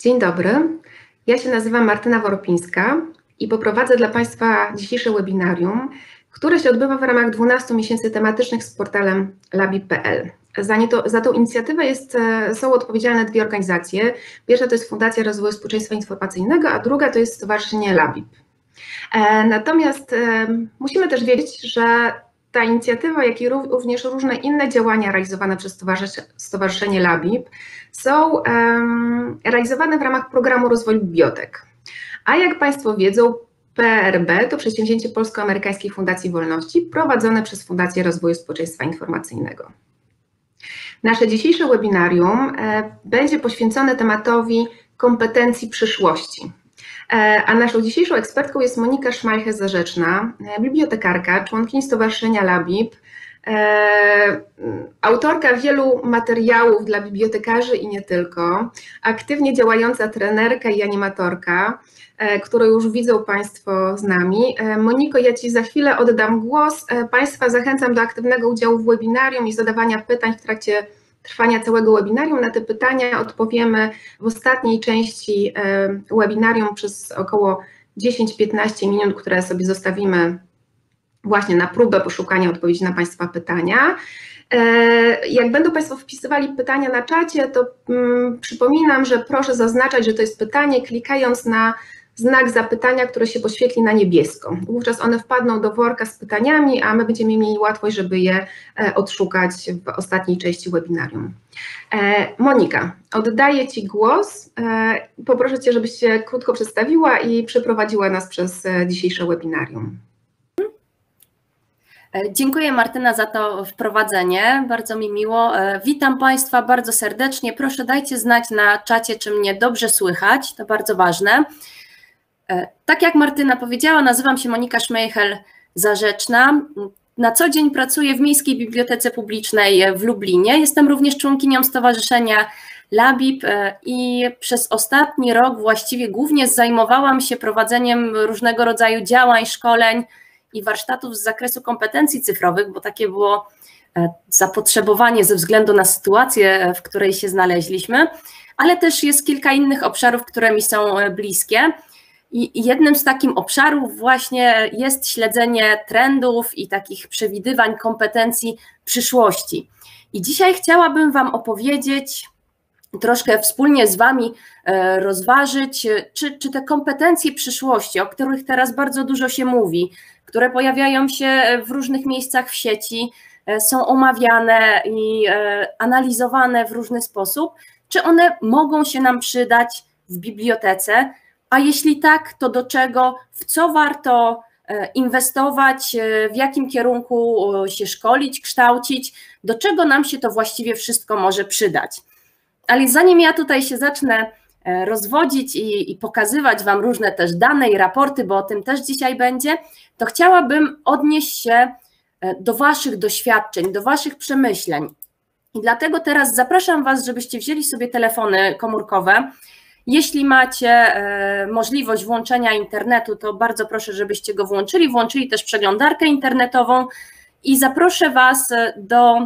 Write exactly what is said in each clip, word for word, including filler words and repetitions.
Dzień dobry, ja się nazywam Martyna Woropińska i poprowadzę dla Państwa dzisiejsze webinarium, które się odbywa w ramach dwunastu miesięcy tematycznych z portalem labib kropka p l. Za, nie to, za tą inicjatywę jest, są odpowiedzialne dwie organizacje. Pierwsza to jest Fundacja Rozwoju Społeczeństwa Informacyjnego, a druga to jest Stowarzyszenie LABIB. E, natomiast e, musimy też wiedzieć, że ta inicjatywa, jak i również różne inne działania realizowane przez Stowarzyszenie LABIB są um, realizowane w ramach programu rozwoju bibliotek. A jak Państwo wiedzą, P R B to przedsięwzięcie Polsko-Amerykańskiej Fundacji Wolności prowadzone przez Fundację Rozwoju Społeczeństwa Informacyjnego. Nasze dzisiejsze webinarium e, będzie poświęcone tematowi kompetencji przyszłości. A naszą dzisiejszą ekspertką jest Monika Szmajchel-Zarzeczna, bibliotekarka, członkini Stowarzyszenia LABIB, e, autorka wielu materiałów dla bibliotekarzy i nie tylko, aktywnie działająca trenerka i animatorka, e, którą już widzą Państwo z nami. E, Moniko, ja Ci za chwilę oddam głos. E, Państwa zachęcam do aktywnego udziału w webinarium i zadawania pytań w trakcie trwania całego webinarium. Na te pytania odpowiemy w ostatniej części webinarium przez około dziesięć do piętnastu minut, które sobie zostawimy właśnie na próbę poszukania odpowiedzi na Państwa pytania. Jak będą Państwo wpisywali pytania na czacie, to hmm, przypominam, że proszę zaznaczać, że to jest pytanie, klikając na znak zapytania, które się poświetli na niebiesko. Wówczas one wpadną do worka z pytaniami, a my będziemy mieli łatwość, żeby je odszukać w ostatniej części webinarium. Monika, oddaję Ci głos. Poproszę Cię, żebyś się krótko przedstawiła i przeprowadziła nas przez dzisiejsze webinarium. Dziękuję, Martyna, za to wprowadzenie, bardzo mi miło. Witam Państwa bardzo serdecznie. Proszę, dajcie znać na czacie, czy mnie dobrze słychać, to bardzo ważne. Tak jak Martyna powiedziała, nazywam się Monika Szmajchel-Zarzeczna. Na co dzień pracuję w Miejskiej Bibliotece Publicznej w Lublinie. Jestem również członkinią Stowarzyszenia LABIB i przez ostatni rok właściwie głównie zajmowałam się prowadzeniem różnego rodzaju działań, szkoleń i warsztatów z zakresu kompetencji cyfrowych, bo takie było zapotrzebowanie ze względu na sytuację, w której się znaleźliśmy, ale też jest kilka innych obszarów, które mi są bliskie. I jednym z takich obszarów właśnie jest śledzenie trendów i takich przewidywań kompetencji przyszłości. I dzisiaj chciałabym Wam opowiedzieć, troszkę wspólnie z Wami rozważyć, czy, czy te kompetencje przyszłości, o których teraz bardzo dużo się mówi, które pojawiają się w różnych miejscach w sieci, są omawiane i analizowane w różny sposób, czy one mogą się nam przydać w bibliotece, a jeśli tak, to do czego, w co warto inwestować, w jakim kierunku się szkolić, kształcić, do czego nam się to właściwie wszystko może przydać. Ale zanim ja tutaj się zacznę rozwodzić i, i pokazywać Wam różne też dane i raporty, bo o tym też dzisiaj będzie, to chciałabym odnieść się do Waszych doświadczeń, do Waszych przemyśleń. I dlatego teraz zapraszam Was, żebyście wzięli sobie telefony komórkowe. Jeśli macie e, możliwość włączenia internetu, to bardzo proszę, żebyście go włączyli, włączyli też przeglądarkę internetową i zaproszę Was do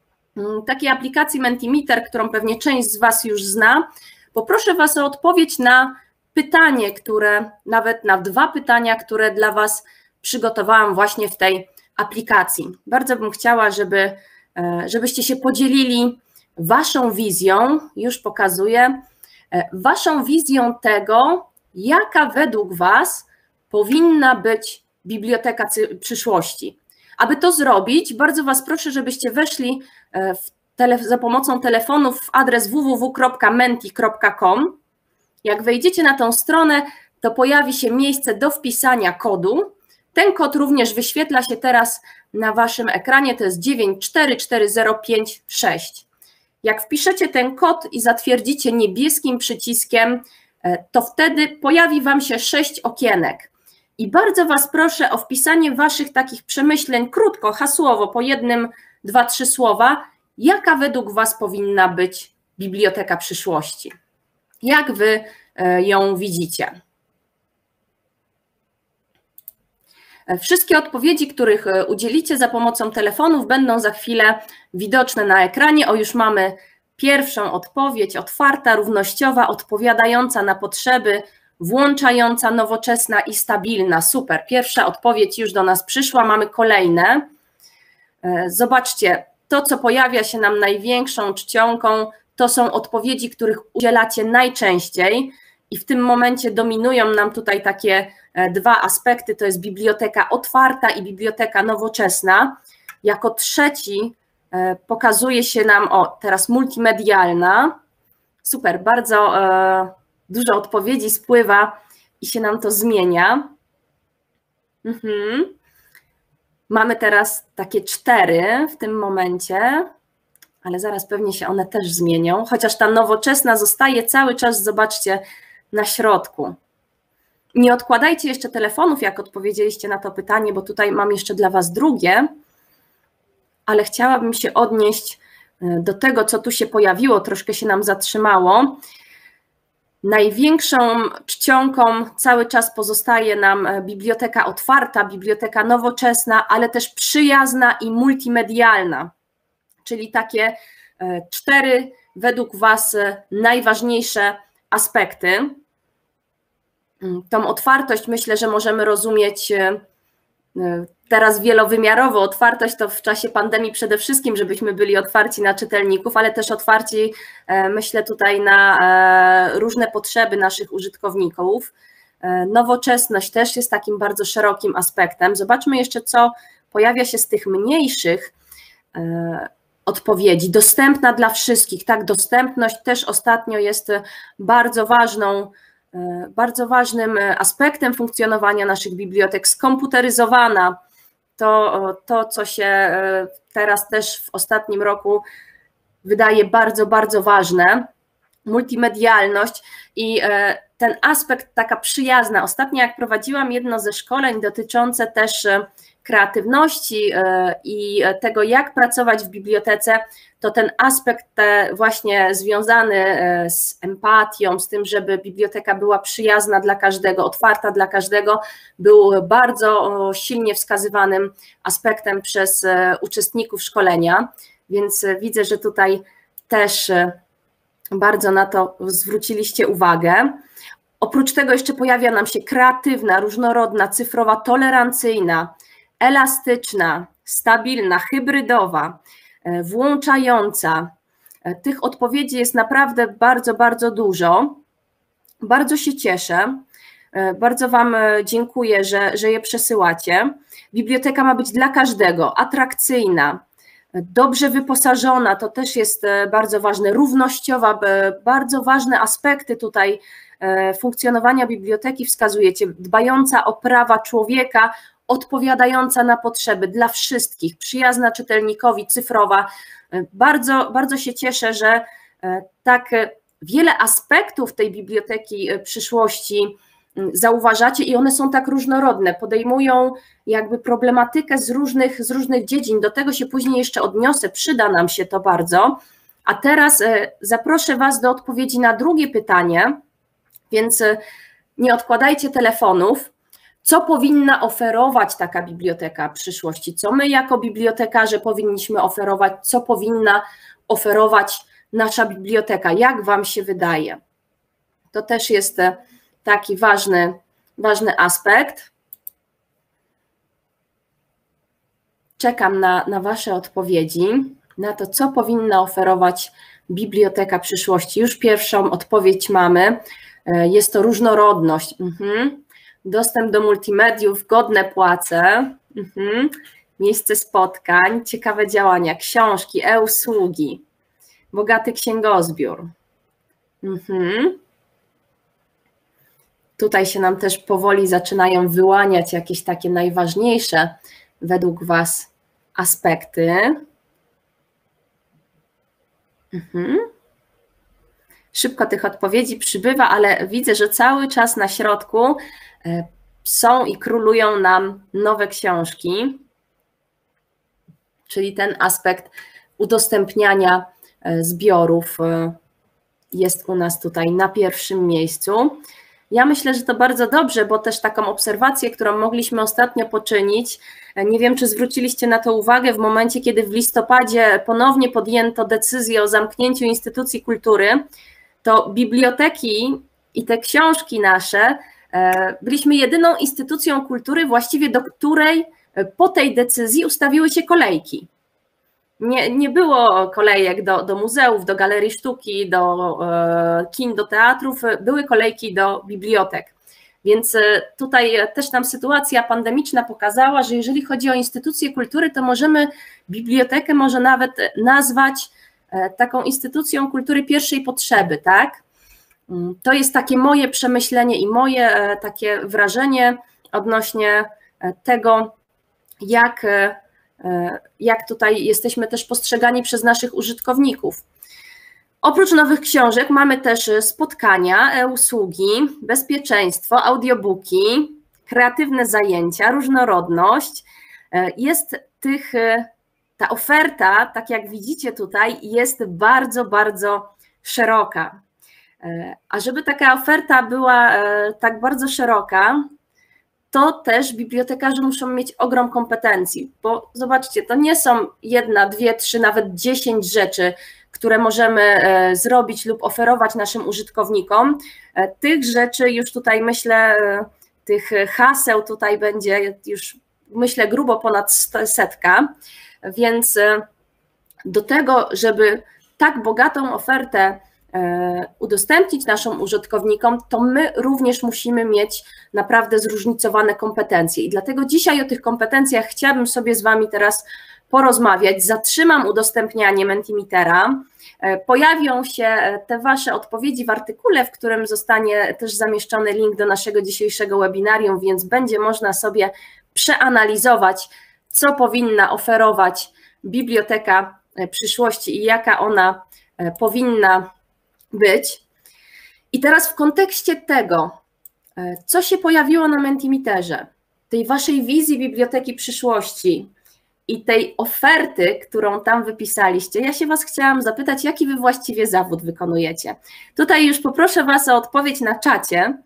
m, takiej aplikacji Mentimeter, którą pewnie część z Was już zna. Poproszę Was o odpowiedź na pytanie, które, nawet na dwa pytania, które dla Was przygotowałam właśnie w tej aplikacji. Bardzo bym chciała, żeby, e, żebyście się podzielili Waszą wizją, już pokazuję, Waszą wizją tego, jaka według Was powinna być biblioteka przyszłości. Aby to zrobić, bardzo Was proszę, żebyście weszli w tele, za pomocą telefonów w adres w w w kropka menti kropka com. Jak wejdziecie na tą stronę, to pojawi się miejsce do wpisania kodu. Ten kod również wyświetla się teraz na Waszym ekranie, to jest dziewięć cztery cztery zero pięć sześć. Jak wpiszecie ten kod i zatwierdzicie niebieskim przyciskiem, to wtedy pojawi Wam się sześć okienek. I bardzo Was proszę o wpisanie Waszych takich przemyśleń krótko, hasłowo, po jednym, dwa, trzy słowa, jaka według Was powinna być biblioteka przyszłości. Jak Wy ją widzicie? Wszystkie odpowiedzi, których udzielicie za pomocą telefonów, będą za chwilę widoczne na ekranie. O, już mamy pierwszą odpowiedź, otwarta, równościowa, odpowiadająca na potrzeby, włączająca, nowoczesna i stabilna. Super, pierwsza odpowiedź już do nas przyszła, mamy kolejne. Zobaczcie, to co pojawia się nam największą czcionką, to są odpowiedzi, których udzielacie najczęściej i w tym momencie dominują nam tutaj takie dwa aspekty, to jest biblioteka otwarta i biblioteka nowoczesna. Jako trzeci pokazuje się nam, o teraz multimedialna, super, bardzo e, dużo odpowiedzi spływa i się nam to zmienia. Mhm. Mamy teraz takie cztery w tym momencie, ale zaraz pewnie się one też zmienią, chociaż ta nowoczesna zostaje cały czas, zobaczcie, na środku. Nie odkładajcie jeszcze telefonów, jak odpowiedzieliście na to pytanie, bo tutaj mam jeszcze dla Was drugie, ale chciałabym się odnieść do tego, co tu się pojawiło, troszkę się nam zatrzymało. Największą czcionką cały czas pozostaje nam biblioteka otwarta, biblioteka nowoczesna, ale też przyjazna i multimedialna, czyli takie cztery według Was najważniejsze aspekty. Tą otwartość myślę, że możemy rozumieć teraz wielowymiarowo. Otwartość to w czasie pandemii przede wszystkim, żebyśmy byli otwarci na czytelników, ale też otwarci, myślę, tutaj na różne potrzeby naszych użytkowników. Nowoczesność też jest takim bardzo szerokim aspektem. Zobaczmy jeszcze, co pojawia się z tych mniejszych odpowiedzi. Dostępna dla wszystkich. Tak, dostępność też ostatnio jest bardzo ważną Bardzo ważnym aspektem funkcjonowania naszych bibliotek, skomputeryzowana, to, to co się teraz też w ostatnim roku wydaje bardzo, bardzo ważne, multimedialność i ten aspekt taka przyjazna. Ostatnio jak prowadziłam jedno ze szkoleń dotyczące też kreatywności i tego, jak pracować w bibliotece, to ten aspekt właśnie związany z empatią, z tym, żeby biblioteka była przyjazna dla każdego, otwarta dla każdego, był bardzo silnie wskazywanym aspektem przez uczestników szkolenia, więc widzę, że tutaj też bardzo na to zwróciliście uwagę. Oprócz tego jeszcze pojawia nam się kreatywna, różnorodna, cyfrowa, tolerancyjna, elastyczna, stabilna, hybrydowa, włączająca. Tych odpowiedzi jest naprawdę bardzo, bardzo dużo. Bardzo się cieszę. Bardzo Wam dziękuję, że, że je przesyłacie. Biblioteka ma być dla każdego, atrakcyjna, dobrze wyposażona, to też jest bardzo ważne, równościowa, bardzo ważne aspekty tutaj funkcjonowania biblioteki wskazujecie, dbająca o prawa człowieka, odpowiadająca na potrzeby dla wszystkich, przyjazna czytelnikowi, cyfrowa. Bardzo, bardzo się cieszę, że tak wiele aspektów tej biblioteki przyszłości zauważacie i one są tak różnorodne, podejmują jakby problematykę z różnych, z różnych dziedzin, do tego się później jeszcze odniosę, przyda nam się to bardzo. A teraz zaproszę Was do odpowiedzi na drugie pytanie, więc nie odkładajcie telefonów. Co powinna oferować taka biblioteka przyszłości? Co my jako bibliotekarze powinniśmy oferować? Co powinna oferować nasza biblioteka? Jak Wam się wydaje? To też jest taki ważny, ważny aspekt. Czekam na, na Wasze odpowiedzi, na to, co powinna oferować biblioteka przyszłości. Już pierwszą odpowiedź mamy. Jest to różnorodność. Mhm. Dostęp do multimediów, godne płace, mhm. Miejsce spotkań, ciekawe działania, książki, e-usługi, bogaty księgozbiór. Mhm. Tutaj się nam też powoli zaczynają wyłaniać jakieś takie najważniejsze według Was aspekty. Mhm. Szybko tych odpowiedzi przybywa, ale widzę, że cały czas na środku są i królują nam nowe książki, czyli ten aspekt udostępniania zbiorów jest u nas tutaj na pierwszym miejscu. Ja myślę, że to bardzo dobrze, bo też taką obserwację, którą mogliśmy ostatnio poczynić, nie wiem, czy zwróciliście na to uwagę w momencie, kiedy w listopadzie ponownie podjęto decyzję o zamknięciu instytucji kultury, to biblioteki i te książki nasze, byliśmy jedyną instytucją kultury właściwie, do której po tej decyzji ustawiły się kolejki. Nie, nie było kolejek do, do muzeów, do galerii sztuki, do e, kin, do teatrów, były kolejki do bibliotek. Więc tutaj też nam sytuacja pandemiczna pokazała, że jeżeli chodzi o instytucje kultury, to możemy bibliotekę może nawet nazwać taką instytucją kultury pierwszej potrzeby, tak? To jest takie moje przemyślenie i moje takie wrażenie odnośnie tego, jak, jak tutaj jesteśmy też postrzegani przez naszych użytkowników. Oprócz nowych książek mamy też spotkania, e-usługi, bezpieczeństwo, audiobooki, kreatywne zajęcia, różnorodność. Jest tych, ta oferta, tak jak widzicie tutaj, jest bardzo, bardzo szeroka. A żeby taka oferta była tak bardzo szeroka, to też bibliotekarze muszą mieć ogrom kompetencji, bo zobaczcie, to nie są jedna, dwie, trzy, nawet dziesięć rzeczy, które możemy zrobić lub oferować naszym użytkownikom. Tych rzeczy już tutaj myślę, tych haseł tutaj będzie już myślę grubo ponad setka, więc do tego, żeby tak bogatą ofertę udostępnić naszym użytkownikom, to my również musimy mieć naprawdę zróżnicowane kompetencje i dlatego dzisiaj o tych kompetencjach chciałabym sobie z Wami teraz porozmawiać. Zatrzymam udostępnianie Mentimetera, pojawią się te Wasze odpowiedzi w artykule, w którym zostanie też zamieszczony link do naszego dzisiejszego webinarium, więc będzie można sobie przeanalizować, co powinna oferować biblioteka przyszłości i jaka ona powinna być. I teraz w kontekście tego, co się pojawiło na Mentimeterze, tej Waszej wizji biblioteki przyszłości i tej oferty, którą tam wypisaliście, ja się Was chciałam zapytać, jaki Wy właściwie zawód wykonujecie. Tutaj już poproszę Was o odpowiedź na czacie,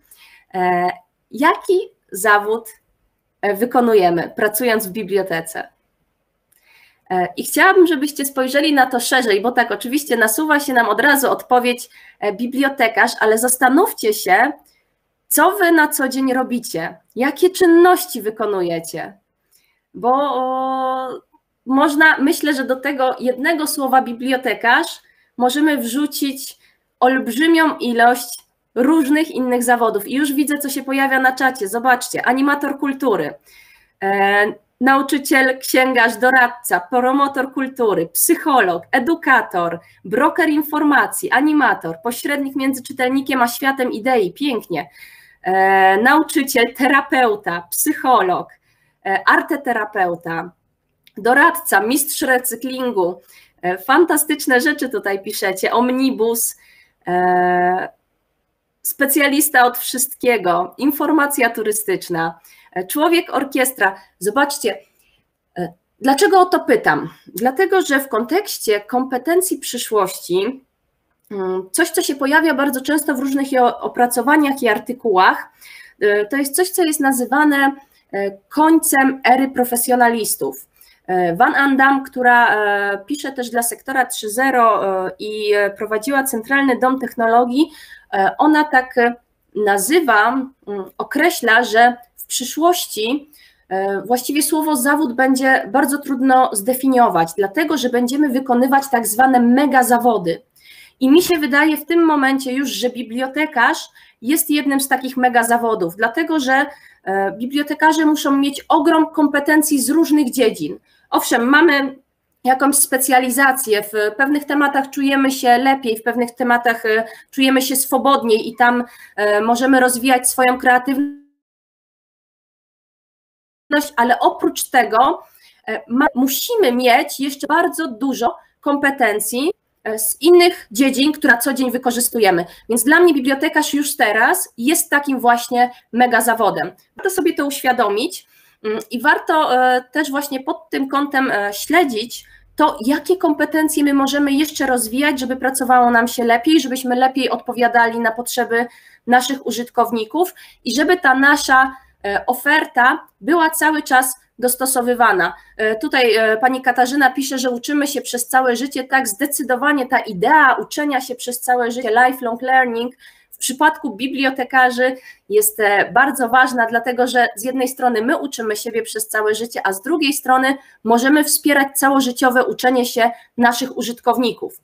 jaki zawód wykonujemy, pracując w bibliotece. I chciałabym, żebyście spojrzeli na to szerzej, bo tak, oczywiście nasuwa się nam od razu odpowiedź bibliotekarz, ale zastanówcie się, co Wy na co dzień robicie, jakie czynności wykonujecie, bo można, myślę, że do tego jednego słowa bibliotekarz możemy wrzucić olbrzymią ilość różnych innych zawodów i już widzę, co się pojawia na czacie, zobaczcie, animator kultury, nauczyciel, księgarz, doradca, promotor kultury, psycholog, edukator, broker informacji, animator, pośrednik między czytelnikiem a światem idei, pięknie, e, nauczyciel, terapeuta, psycholog, e, arteterapeuta, doradca, mistrz recyklingu, e, fantastyczne rzeczy tutaj piszecie, omnibus, e, specjalista od wszystkiego, informacja turystyczna, człowiek orkiestra. Zobaczcie, dlaczego o to pytam? Dlatego, że w kontekście kompetencji przyszłości, coś, co się pojawia bardzo często w różnych opracowaniach i artykułach, to jest coś, co jest nazywane końcem ery profesjonalistów. Van Andam, która pisze też dla sektora trzy zero i prowadziła Centralny Dom Technologii, ona tak nazywa, określa, że w przyszłości właściwie słowo zawód będzie bardzo trudno zdefiniować, dlatego że będziemy wykonywać tak zwane mega zawody. I mi się wydaje w tym momencie już, że bibliotekarz jest jednym z takich mega zawodów, dlatego że bibliotekarze muszą mieć ogrom kompetencji z różnych dziedzin. Owszem, mamy jakąś specjalizację, w pewnych tematach czujemy się lepiej, w pewnych tematach czujemy się swobodniej i tam możemy rozwijać swoją kreatywność, ale oprócz tego musimy mieć jeszcze bardzo dużo kompetencji z innych dziedzin, które na co dzień wykorzystujemy. Więc dla mnie bibliotekarz już teraz jest takim właśnie mega zawodem. Warto sobie to uświadomić i warto też właśnie pod tym kątem śledzić to jakie kompetencje my możemy jeszcze rozwijać, żeby pracowało nam się lepiej, żebyśmy lepiej odpowiadali na potrzeby naszych użytkowników i żeby ta nasza oferta była cały czas dostosowywana. Tutaj pani Katarzyna pisze, że uczymy się przez całe życie. Tak, zdecydowanie ta idea uczenia się przez całe życie, lifelong learning, w przypadku bibliotekarzy jest bardzo ważna, dlatego że z jednej strony my uczymy siebie przez całe życie, a z drugiej strony możemy wspierać całożyciowe uczenie się naszych użytkowników.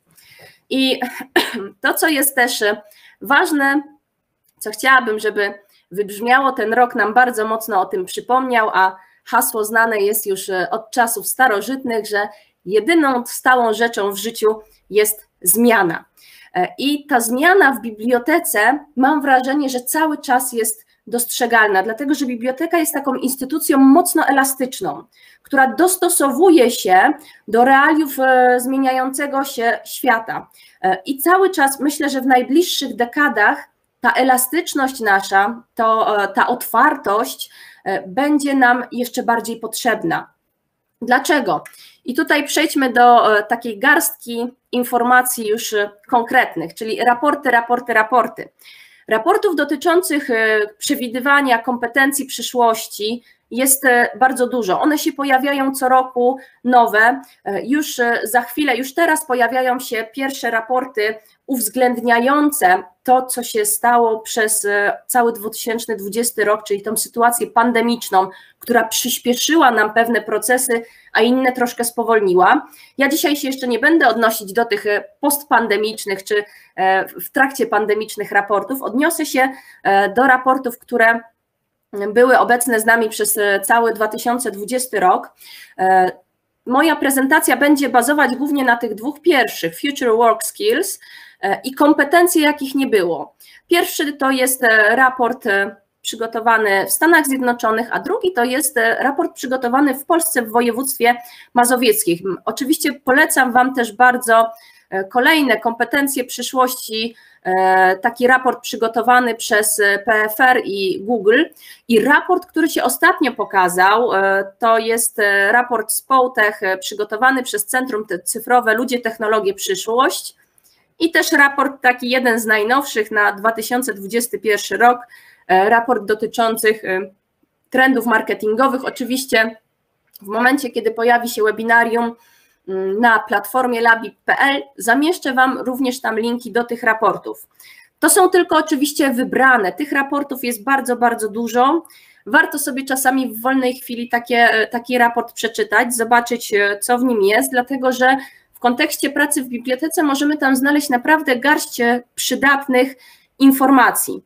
I to, co jest też ważne, co chciałabym, żeby wybrzmiało, ten rok nam bardzo mocno o tym przypomniał, a hasło znane jest już od czasów starożytnych, że jedyną stałą rzeczą w życiu jest zmiana. I ta zmiana w bibliotece, mam wrażenie, że cały czas jest dostrzegalna, dlatego że biblioteka jest taką instytucją mocno elastyczną, która dostosowuje się do realiów zmieniającego się świata. I cały czas myślę, że w najbliższych dekadach ta elastyczność nasza, to, ta otwartość będzie nam jeszcze bardziej potrzebna. Dlaczego? I tutaj przejdźmy do takiej garstki informacji już konkretnych, czyli raporty, raporty, raporty. Raportów dotyczących przewidywania kompetencji przyszłości jest bardzo dużo. One się pojawiają co roku nowe. Już za chwilę, już teraz pojawiają się pierwsze raporty uwzględniające to, co się stało przez cały dwa tysiące dwudziesty rok, czyli tą sytuację pandemiczną, która przyspieszyła nam pewne procesy, a inne troszkę spowolniła. Ja dzisiaj się jeszcze nie będę odnosić do tych postpandemicznych czy w trakcie pandemicznych raportów. Odniosę się do raportów, które były obecne z nami przez cały dwa tysiące dwudziesty rok. Moja prezentacja będzie bazować głównie na tych dwóch pierwszych, Future Work Skills i kompetencje, jakich nie było. Pierwszy to jest raport przygotowany w Stanach Zjednoczonych, a drugi to jest raport przygotowany w Polsce w województwie mazowieckim. Oczywiście polecam Wam też bardzo kolejne kompetencje przyszłości, taki raport przygotowany przez P F R i Google i raport, który się ostatnio pokazał, to jest raport z Połtech przygotowany przez Centrum Cyfrowe Ludzie, Technologie, Przyszłość i też raport taki jeden z najnowszych na dwa tysiące dwudziesty pierwszy rok, raport dotyczących trendów marketingowych. Oczywiście w momencie, kiedy pojawi się webinarium na platformie labi kropka p l, zamieszczę Wam również tam linki do tych raportów. To są tylko oczywiście wybrane, tych raportów jest bardzo, bardzo dużo. Warto sobie czasami w wolnej chwili takie, taki raport przeczytać, zobaczyć, co w nim jest, dlatego że w kontekście pracy w bibliotece możemy tam znaleźć naprawdę garść przydatnych informacji.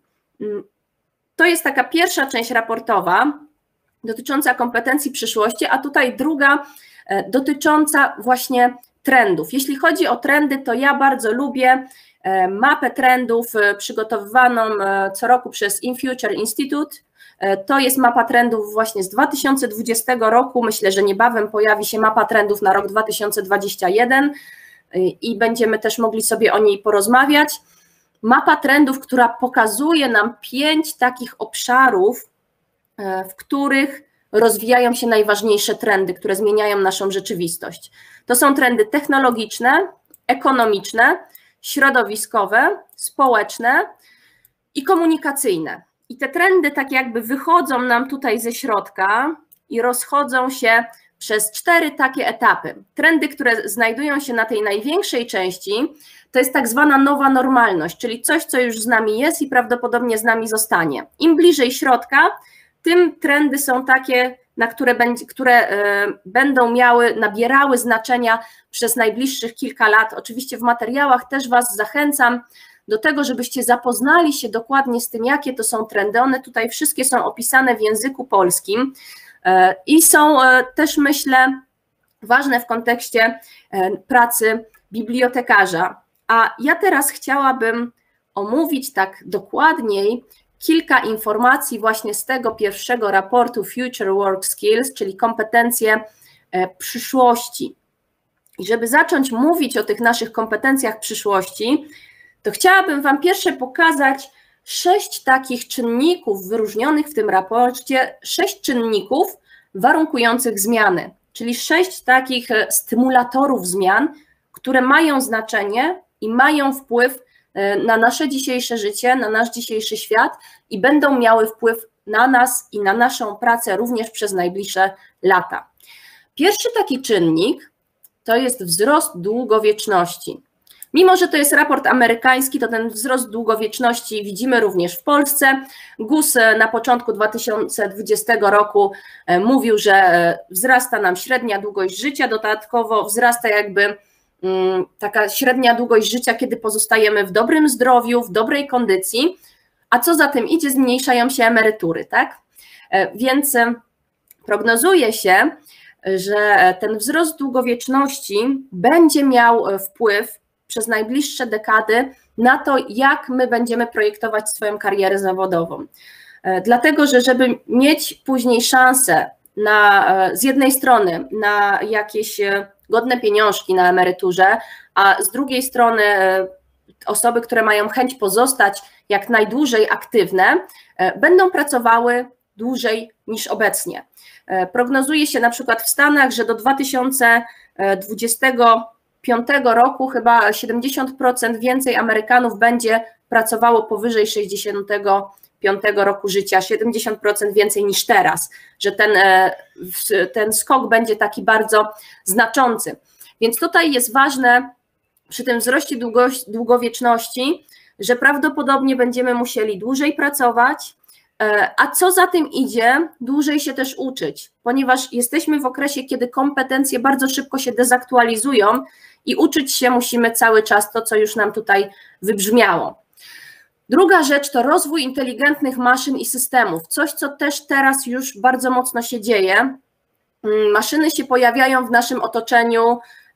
To jest taka pierwsza część raportowa dotycząca kompetencji przyszłości, a tutaj druga dotycząca właśnie trendów. Jeśli chodzi o trendy, to ja bardzo lubię mapę trendów przygotowywaną co roku przez InFuture Institute. To jest mapa trendów właśnie z dwa tysiące dwudziestego roku. Myślę, że niebawem pojawi się mapa trendów na rok dwa tysiące dwudziesty pierwszy i będziemy też mogli sobie o niej porozmawiać. Mapa trendów, która pokazuje nam pięć takich obszarów, w których rozwijają się najważniejsze trendy, które zmieniają naszą rzeczywistość. To są trendy technologiczne, ekonomiczne, środowiskowe, społeczne i komunikacyjne. I te trendy tak jakby wychodzą nam tutaj ze środka i rozchodzą się przez cztery takie etapy. Trendy, które znajdują się na tej największej części, to jest tak zwana nowa normalność, czyli coś, co już z nami jest i prawdopodobnie z nami zostanie. Im bliżej środka, tym trendy są takie, na które, będzie, które y, będą miały, nabierały znaczenia przez najbliższych kilka lat. Oczywiście w materiałach też Was zachęcam do tego, żebyście zapoznali się dokładnie z tym, jakie to są trendy. One tutaj wszystkie są opisane w języku polskim y, i są y, też, myślę, ważne w kontekście y, pracy bibliotekarza. A ja teraz chciałabym omówić tak dokładniej kilka informacji właśnie z tego pierwszego raportu Future Work Skills, czyli kompetencje przyszłości. I żeby zacząć mówić o tych naszych kompetencjach przyszłości, to chciałabym Wam pierwsze pokazać sześć takich czynników wyróżnionych w tym raporcie, sześć czynników warunkujących zmiany. czyli sześć takich stymulatorów zmian, które mają znaczenie i mają wpływ na nasze dzisiejsze życie, na nasz dzisiejszy świat i będą miały wpływ na nas i na naszą pracę również przez najbliższe lata. Pierwszy taki czynnik to jest wzrost długowieczności. Mimo że to jest raport amerykański, to ten wzrost długowieczności widzimy również w Polsce. G U S na początku dwa tysiące dwudziestego roku mówił, że wzrasta nam średnia długość życia, dodatkowo wzrasta jakby taka średnia długość życia, kiedy pozostajemy w dobrym zdrowiu, w dobrej kondycji, a co za tym idzie, zmniejszają się emerytury, tak? Więc prognozuje się, że ten wzrost długowieczności będzie miał wpływ przez najbliższe dekady na to, jak my będziemy projektować swoją karierę zawodową. Dlatego, że żeby mieć później szansę na, z jednej strony na jakieś godne pieniążki na emeryturze, a z drugiej strony osoby, które mają chęć pozostać jak najdłużej aktywne, będą pracowały dłużej niż obecnie. Prognozuje się na przykład w Stanach, że do dwa tysiące dwudziestego piątego roku chyba siedemdziesiąt procent więcej Amerykanów będzie pracowało powyżej sześćdziesiątego piątego roku życia, siedemdziesiąt procent więcej niż teraz, że ten, ten skok będzie taki bardzo znaczący. Więc tutaj jest ważne przy tym wzroście długowieczności, że prawdopodobnie będziemy musieli dłużej pracować, a co za tym idzie, dłużej się też uczyć, ponieważ jesteśmy w okresie, kiedy kompetencje bardzo szybko się dezaktualizują i uczyć się musimy cały czas, to co już nam tutaj wybrzmiało. Druga rzecz to rozwój inteligentnych maszyn i systemów, coś co też teraz już bardzo mocno się dzieje. Maszyny się pojawiają w naszym otoczeniu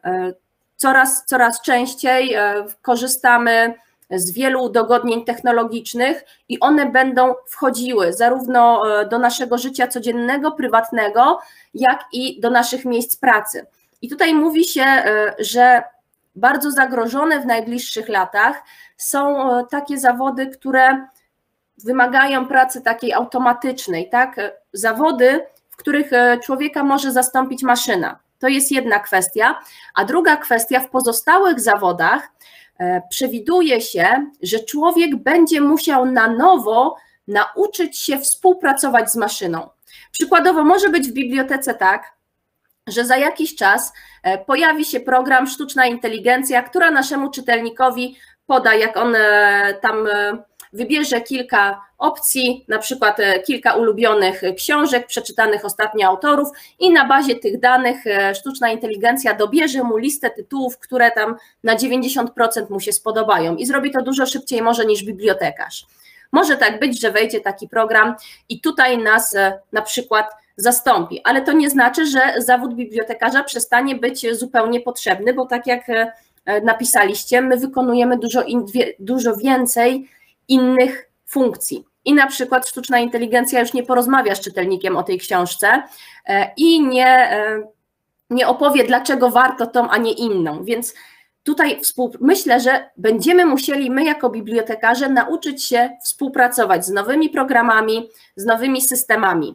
coraz, coraz częściej, korzystamy z wielu udogodnień technologicznych i one będą wchodziły zarówno do naszego życia codziennego, prywatnego, jak i do naszych miejsc pracy. I tutaj mówi się, że bardzo zagrożone w najbliższych latach są takie zawody, które wymagają pracy takiej automatycznej, tak? Zawody, w których człowieka może zastąpić maszyna. To jest jedna kwestia, a druga kwestia, w pozostałych zawodach przewiduje się, że człowiek będzie musiał na nowo nauczyć się współpracować z maszyną. Przykładowo może być w bibliotece tak, że za jakiś czas pojawi się program sztuczna inteligencja, która naszemu czytelnikowi poda, jak on tam wybierze kilka opcji, na przykład kilka ulubionych książek, przeczytanych ostatnio autorów i na bazie tych danych sztuczna inteligencja dobierze mu listę tytułów, które tam na dziewięćdziesiąt procent mu się spodobają i zrobi to dużo szybciej może niż bibliotekarz. Może tak być, że wejdzie taki program i tutaj nas na przykład zastąpi, ale to nie znaczy, że zawód bibliotekarza przestanie być zupełnie potrzebny, bo tak jak napisaliście, my wykonujemy dużo, in, dużo więcej innych funkcji. I na przykład sztuczna inteligencja już nie porozmawia z czytelnikiem o tej książce i nie, nie opowie, dlaczego warto tą, a nie inną. Więc tutaj myślę, że będziemy musieli my jako bibliotekarze nauczyć się współpracować z nowymi programami, z nowymi systemami.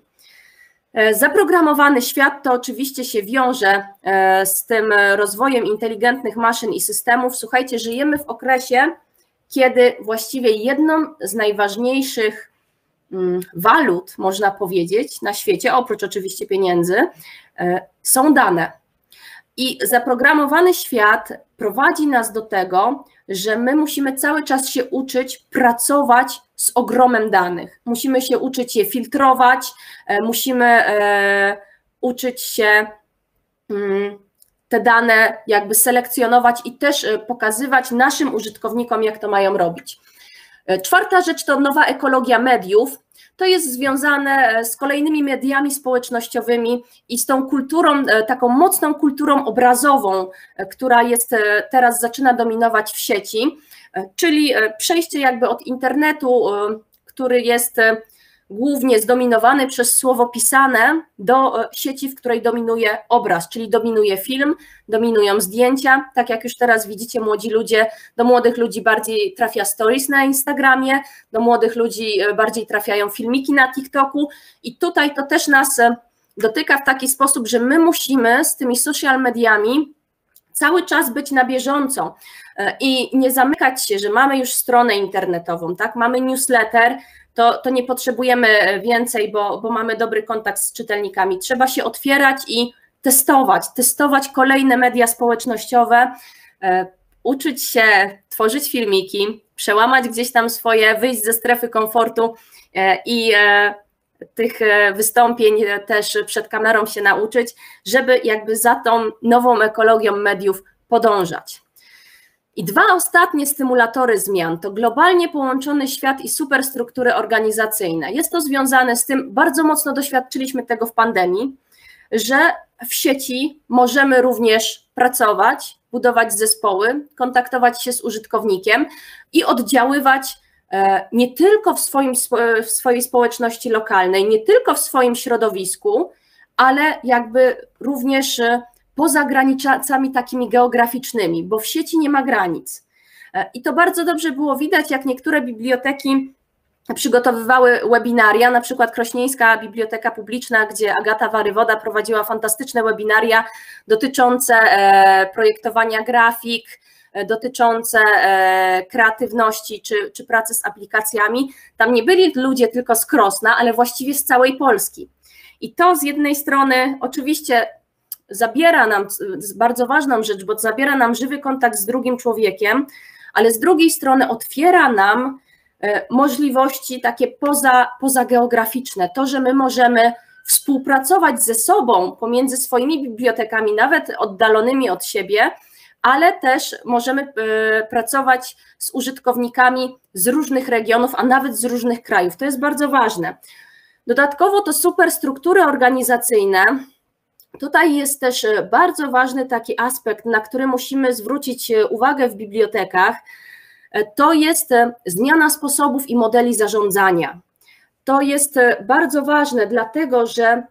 Zaprogramowany świat to oczywiście się wiąże z tym rozwojem inteligentnych maszyn i systemów. Słuchajcie, żyjemy w okresie, kiedy właściwie jedną z najważniejszych walut, można powiedzieć, na świecie, oprócz oczywiście pieniędzy, są dane. I zaprogramowany świat prowadzi nas do tego, że my musimy cały czas się uczyć pracować z ogromem danych. Musimy się uczyć je filtrować, musimy uczyć się te dane jakby selekcjonować i też pokazywać naszym użytkownikom, jak to mają robić. Czwarta rzecz to nowa ekologia mediów. To jest związane z kolejnymi mediami społecznościowymi i z tą kulturą, taką mocną kulturą obrazową, która jest teraz, zaczyna dominować w sieci, czyli przejście jakby od internetu, który jest głównie zdominowany przez słowo pisane, do sieci, w której dominuje obraz, czyli dominuje film, dominują zdjęcia, tak jak już teraz widzicie, młodzi ludzie, do młodych ludzi bardziej trafia stories na Instagramie, do młodych ludzi bardziej trafiają filmiki na TikToku i tutaj to też nas dotyka w taki sposób, że my musimy z tymi social mediami cały czas być na bieżąco i nie zamykać się, że mamy już stronę internetową, tak? Mamy newsletter, to, to nie potrzebujemy więcej, bo, bo mamy dobry kontakt z czytelnikami. Trzeba się otwierać i testować, testować kolejne media społecznościowe, uczyć się tworzyć filmiki, przełamać gdzieś tam swoje, wyjść ze strefy komfortu i tych wystąpień też przed kamerą się nauczyć, żeby jakby za tą nową ekologią mediów podążać. I dwa ostatnie stymulatory zmian to globalnie połączony świat i superstruktury organizacyjne. Jest to związane z tym, bardzo mocno doświadczyliśmy tego w pandemii, że w sieci możemy również pracować, budować zespoły, kontaktować się z użytkownikiem i oddziaływać nie tylko w, swoim, w swojej społeczności lokalnej, nie tylko w swoim środowisku, ale jakby również poza granicami takimi geograficznymi, bo w sieci nie ma granic. I to bardzo dobrze było widać, jak niektóre biblioteki przygotowywały webinaria, na przykład Krośnieńska Biblioteka Publiczna, gdzie Agata Warywoda prowadziła fantastyczne webinaria dotyczące projektowania grafik, dotyczące kreatywności czy, czy pracy z aplikacjami. Tam nie byli ludzie tylko z Krosna, ale właściwie z całej Polski. I to z jednej strony oczywiście zabiera nam, bardzo ważną rzecz, bo zabiera nam żywy kontakt z drugim człowiekiem, ale z drugiej strony otwiera nam możliwości takie poza, pozageograficzne, to, że my możemy współpracować ze sobą pomiędzy swoimi bibliotekami, nawet oddalonymi od siebie, ale też możemy pracować z użytkownikami z różnych regionów, a nawet z różnych krajów. To jest bardzo ważne. Dodatkowo to superstruktury organizacyjne. Tutaj jest też bardzo ważny taki aspekt, na który musimy zwrócić uwagę w bibliotekach. To jest zmiana sposobów i modeli zarządzania. To jest bardzo ważne, dlatego że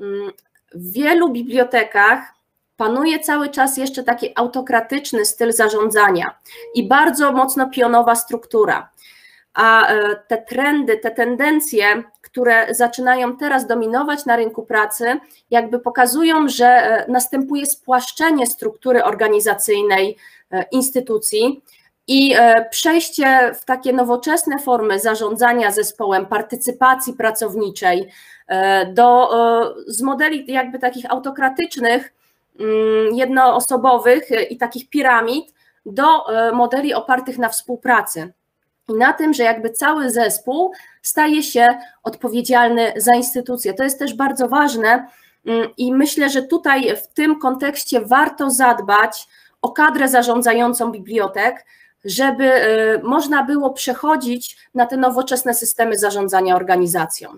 w wielu bibliotekach panuje cały czas jeszcze taki autokratyczny styl zarządzania i bardzo mocno pionowa struktura. A te trendy, te tendencje, które zaczynają teraz dominować na rynku pracy, jakby pokazują, że następuje spłaszczenie struktury organizacyjnej instytucji i przejście w takie nowoczesne formy zarządzania zespołem, partycypacji pracowniczej, do, z modeli jakby takich autokratycznych, jednoosobowych i takich piramid do modeli opartych na współpracy i na tym, że jakby cały zespół staje się odpowiedzialny za instytucję. To jest też bardzo ważne i myślę, że tutaj w tym kontekście warto zadbać o kadrę zarządzającą bibliotek, żeby można było przechodzić na te nowoczesne systemy zarządzania organizacją.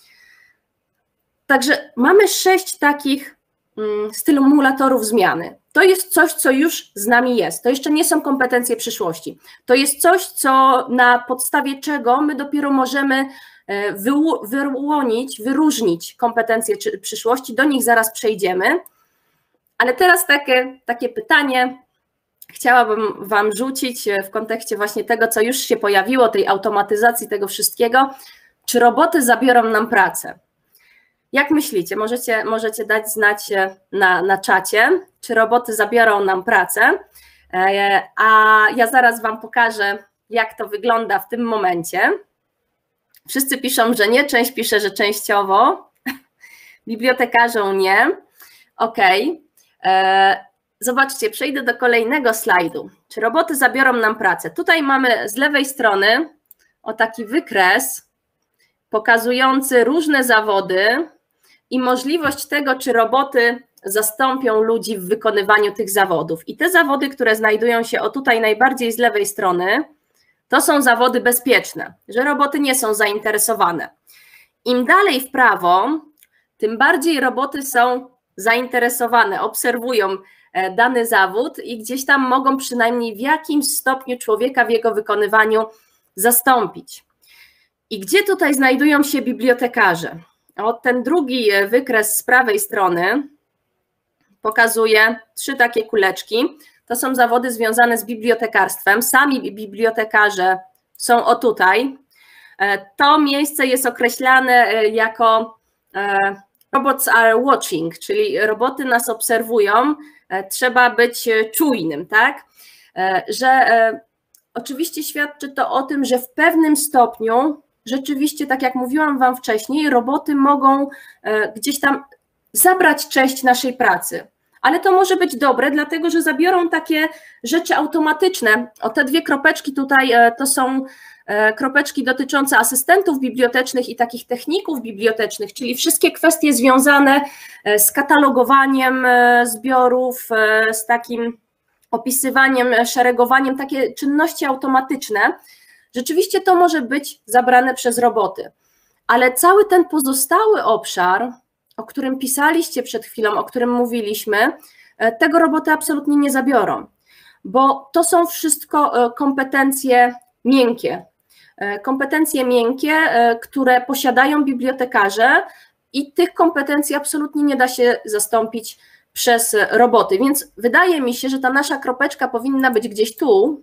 Także mamy sześć takich stymulatorów zmiany. To jest coś, co już z nami jest. To jeszcze nie są kompetencje przyszłości. To jest coś, co na podstawie czego my dopiero możemy wyłonić, wyróżnić kompetencje przyszłości. Do nich zaraz przejdziemy. Ale teraz takie, takie pytanie chciałabym Wam rzucić w kontekście właśnie tego, co już się pojawiło, tej automatyzacji tego wszystkiego. Czy roboty zabiorą nam pracę? Jak myślicie? Możecie, możecie dać znać na, na czacie, czy roboty zabiorą nam pracę, a ja zaraz Wam pokażę, jak to wygląda w tym momencie. Wszyscy piszą, że nie, część pisze, że częściowo, bibliotekarzom nie. Ok, zobaczcie, przejdę do kolejnego slajdu. Czy roboty zabiorą nam pracę? Tutaj mamy z lewej strony o taki wykres pokazujący różne zawody i możliwość tego, czy roboty zastąpią ludzi w wykonywaniu tych zawodów. I te zawody, które znajdują się o tutaj najbardziej z lewej strony, to są zawody bezpieczne, że roboty nie są zainteresowane. Im dalej w prawo, tym bardziej roboty są zainteresowane, obserwują dany zawód i gdzieś tam mogą przynajmniej w jakimś stopniu człowieka w jego wykonywaniu zastąpić. I gdzie tutaj znajdują się bibliotekarze? O, ten drugi wykres z prawej strony pokazuje trzy takie kuleczki. To są zawody związane z bibliotekarstwem. Sami bibliotekarze są o tutaj. To miejsce jest określane jako robots are watching, czyli roboty nas obserwują, trzeba być czujnym, tak? Że oczywiście świadczy to o tym, że w pewnym stopniu rzeczywiście, tak jak mówiłam Wam wcześniej, roboty mogą gdzieś tam zabrać część naszej pracy. Ale to może być dobre, dlatego że zabiorą takie rzeczy automatyczne. O, te dwie kropeczki tutaj to są kropeczki dotyczące asystentów bibliotecznych i takich techników bibliotecznych, czyli wszystkie kwestie związane z katalogowaniem zbiorów, z takim opisywaniem, szeregowaniem, takie czynności automatyczne. Rzeczywiście to może być zabrane przez roboty, ale cały ten pozostały obszar, o którym pisaliście przed chwilą, o którym mówiliśmy, tego roboty absolutnie nie zabiorą, bo to są wszystko kompetencje miękkie. Kompetencje miękkie, które posiadają bibliotekarze i tych kompetencji absolutnie nie da się zastąpić przez roboty, więc wydaje mi się, że ta nasza kropeczka powinna być gdzieś tu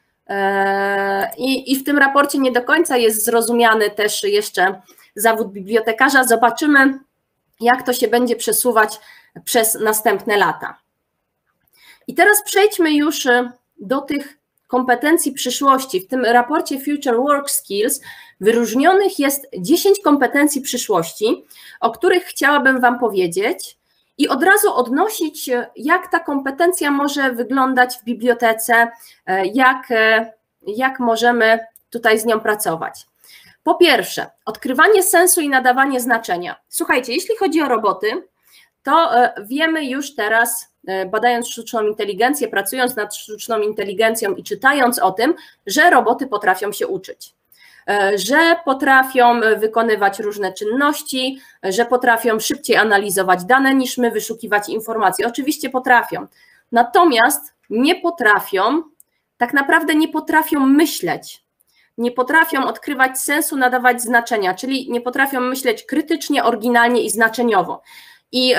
i, i w tym raporcie nie do końca jest zrozumiany też jeszcze zawód bibliotekarza. Zobaczymy, jak to się będzie przesuwać przez następne lata. I teraz przejdźmy już do tych kompetencji przyszłości. W tym raporcie Future Work Skills wyróżnionych jest dziesięć kompetencji przyszłości, o których chciałabym Wam powiedzieć i od razu odnosić, jak ta kompetencja może wyglądać w bibliotece, jak, jak możemy tutaj z nią pracować. Po pierwsze, odkrywanie sensu i nadawanie znaczenia. Słuchajcie, jeśli chodzi o roboty, to wiemy już teraz, badając sztuczną inteligencję, pracując nad sztuczną inteligencją i czytając o tym, że roboty potrafią się uczyć, że potrafią wykonywać różne czynności, że potrafią szybciej analizować dane niż my, wyszukiwać informacje. Oczywiście potrafią, natomiast nie potrafią, tak naprawdę nie potrafią myśleć, nie potrafią odkrywać sensu, nadawać znaczenia, czyli nie potrafią myśleć krytycznie, oryginalnie i znaczeniowo. I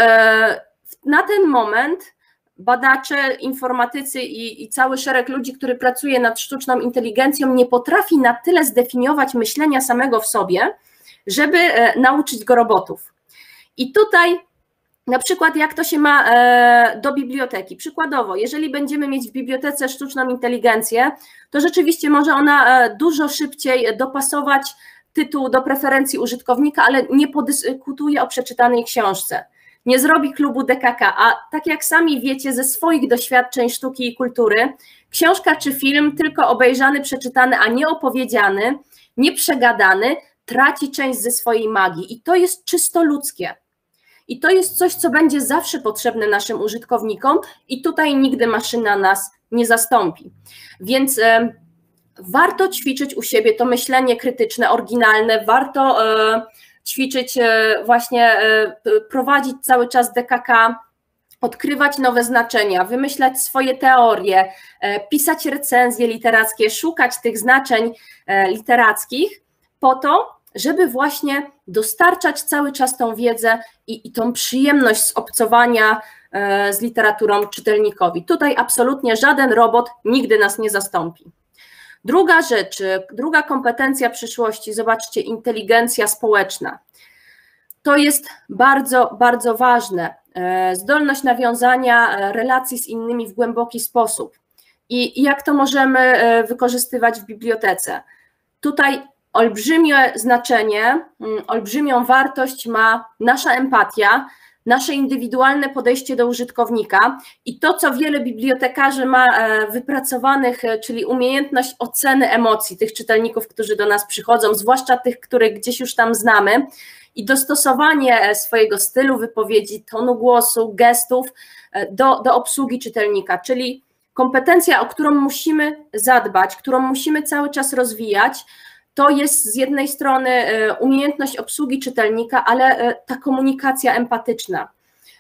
na ten moment badacze, informatycy i, i cały szereg ludzi, który pracuje nad sztuczną inteligencją, nie potrafi na tyle zdefiniować myślenia samego w sobie, żeby nauczyć go robotów. I tutaj na przykład jak to się ma do biblioteki. Przykładowo, jeżeli będziemy mieć w bibliotece sztuczną inteligencję, to rzeczywiście może ona dużo szybciej dopasować tytuł do preferencji użytkownika, ale nie podyskutuje o przeczytanej książce. Nie zrobi klubu D K K, a tak jak sami wiecie ze swoich doświadczeń sztuki i kultury, książka czy film tylko obejrzany, przeczytany, a nie opowiedziany, nie przegadany, traci część ze swojej magii i to jest czysto ludzkie. I to jest coś, co będzie zawsze potrzebne naszym użytkownikom i tutaj nigdy maszyna nas nie zastąpi. Więc e, warto ćwiczyć u siebie to myślenie krytyczne, oryginalne, warto e, ćwiczyć, e, właśnie e, prowadzić cały czas D K K, odkrywać nowe znaczenia, wymyślać swoje teorie, e, pisać recenzje literackie, szukać tych znaczeń e, literackich po to, żeby właśnie dostarczać cały czas tą wiedzę i, i tą przyjemność z obcowania e, z literaturą czytelnikowi. Tutaj absolutnie żaden robot nigdy nas nie zastąpi. Druga rzecz, druga kompetencja przyszłości, zobaczcie, inteligencja społeczna. To jest bardzo, bardzo ważne. E, zdolność nawiązania relacji z innymi w głęboki sposób. I, i jak to możemy wykorzystywać w bibliotece? Tutaj olbrzymie znaczenie, olbrzymią wartość ma nasza empatia, nasze indywidualne podejście do użytkownika i to, co wiele bibliotekarzy ma wypracowanych, czyli umiejętność oceny emocji tych czytelników, którzy do nas przychodzą, zwłaszcza tych, których gdzieś już tam znamy, i dostosowanie swojego stylu wypowiedzi, tonu głosu, gestów do, do obsługi czytelnika, czyli kompetencja, o którą musimy zadbać, którą musimy cały czas rozwijać. To jest z jednej strony umiejętność obsługi czytelnika, ale ta komunikacja empatyczna.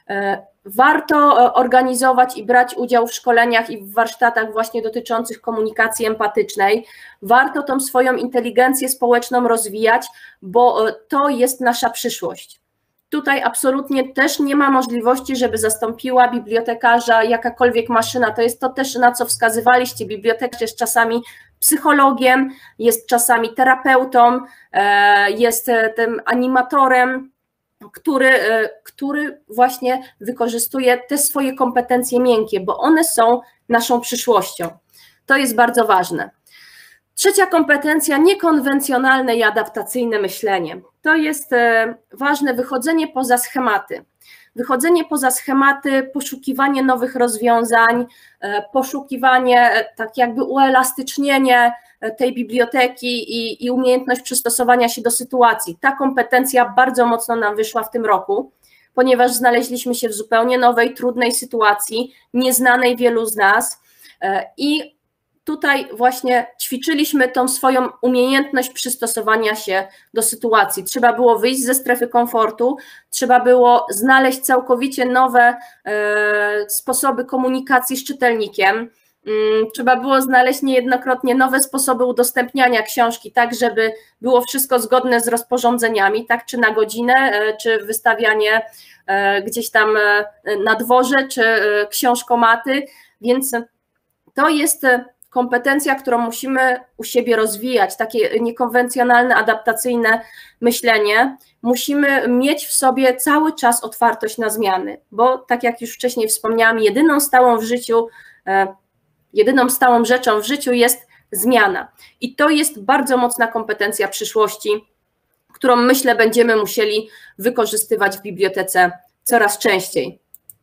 Warto organizować i brać udział w szkoleniach i w warsztatach właśnie dotyczących komunikacji empatycznej. Warto tą swoją inteligencję społeczną rozwijać, bo to jest nasza przyszłość. Tutaj absolutnie też nie ma możliwości, żeby zastąpiła bibliotekarza jakakolwiek maszyna. To jest to też, na co wskazywaliście. Bibliotekarz jest czasami psychologiem, jest czasami terapeutą, jest tym animatorem, który, który właśnie wykorzystuje te swoje kompetencje miękkie, bo one są naszą przyszłością. To jest bardzo ważne. Trzecia kompetencja, niekonwencjonalne i adaptacyjne myślenie. To jest ważne, wychodzenie poza schematy. Wychodzenie poza schematy, poszukiwanie nowych rozwiązań, poszukiwanie, tak jakby uelastycznienie tej biblioteki i, i umiejętność przystosowania się do sytuacji. Ta kompetencja bardzo mocno nam wyszła w tym roku, ponieważ znaleźliśmy się w zupełnie nowej, trudnej sytuacji, nieznanej wielu z nas i tutaj właśnie ćwiczyliśmy tą swoją umiejętność przystosowania się do sytuacji. Trzeba było wyjść ze strefy komfortu, trzeba było znaleźć całkowicie nowe e, sposoby komunikacji z czytelnikiem, trzeba było znaleźć niejednokrotnie nowe sposoby udostępniania książki, tak żeby było wszystko zgodne z rozporządzeniami, tak czy na godzinę, czy wystawianie gdzieś tam na dworze, czy książkomaty, więc to jest kompetencja, którą musimy u siebie rozwijać, takie niekonwencjonalne, adaptacyjne myślenie. Musimy mieć w sobie cały czas otwartość na zmiany, bo tak jak już wcześniej wspomniałam, jedyną stałą w życiu Jedyną stałą rzeczą w życiu jest zmiana i to jest bardzo mocna kompetencja przyszłości, którą myślę będziemy musieli wykorzystywać w bibliotece coraz częściej.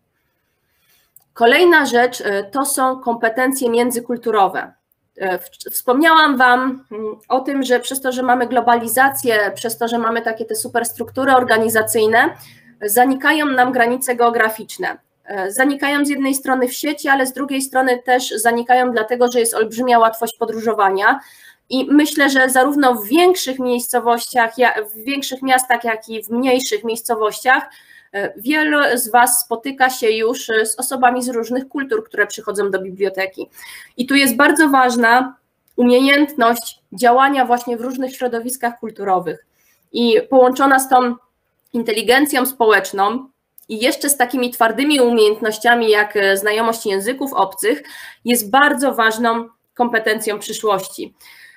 Kolejna rzecz to są kompetencje międzykulturowe. Wspomniałam Wam o tym, że przez to, że mamy globalizację, przez to, że mamy takie te superstruktury organizacyjne, zanikają nam granice geograficzne. Zanikają z jednej strony w sieci, ale z drugiej strony też zanikają dlatego, że jest olbrzymia łatwość podróżowania i myślę, że zarówno w większych miejscowościach, w większych miastach, jak i w mniejszych miejscowościach wielu z Was spotyka się już z osobami z różnych kultur, które przychodzą do biblioteki. I tu jest bardzo ważna umiejętność działania właśnie w różnych środowiskach kulturowych i połączona z tą inteligencją społeczną, i jeszcze z takimi twardymi umiejętnościami jak znajomość języków obcych jest bardzo ważną kompetencją przyszłości.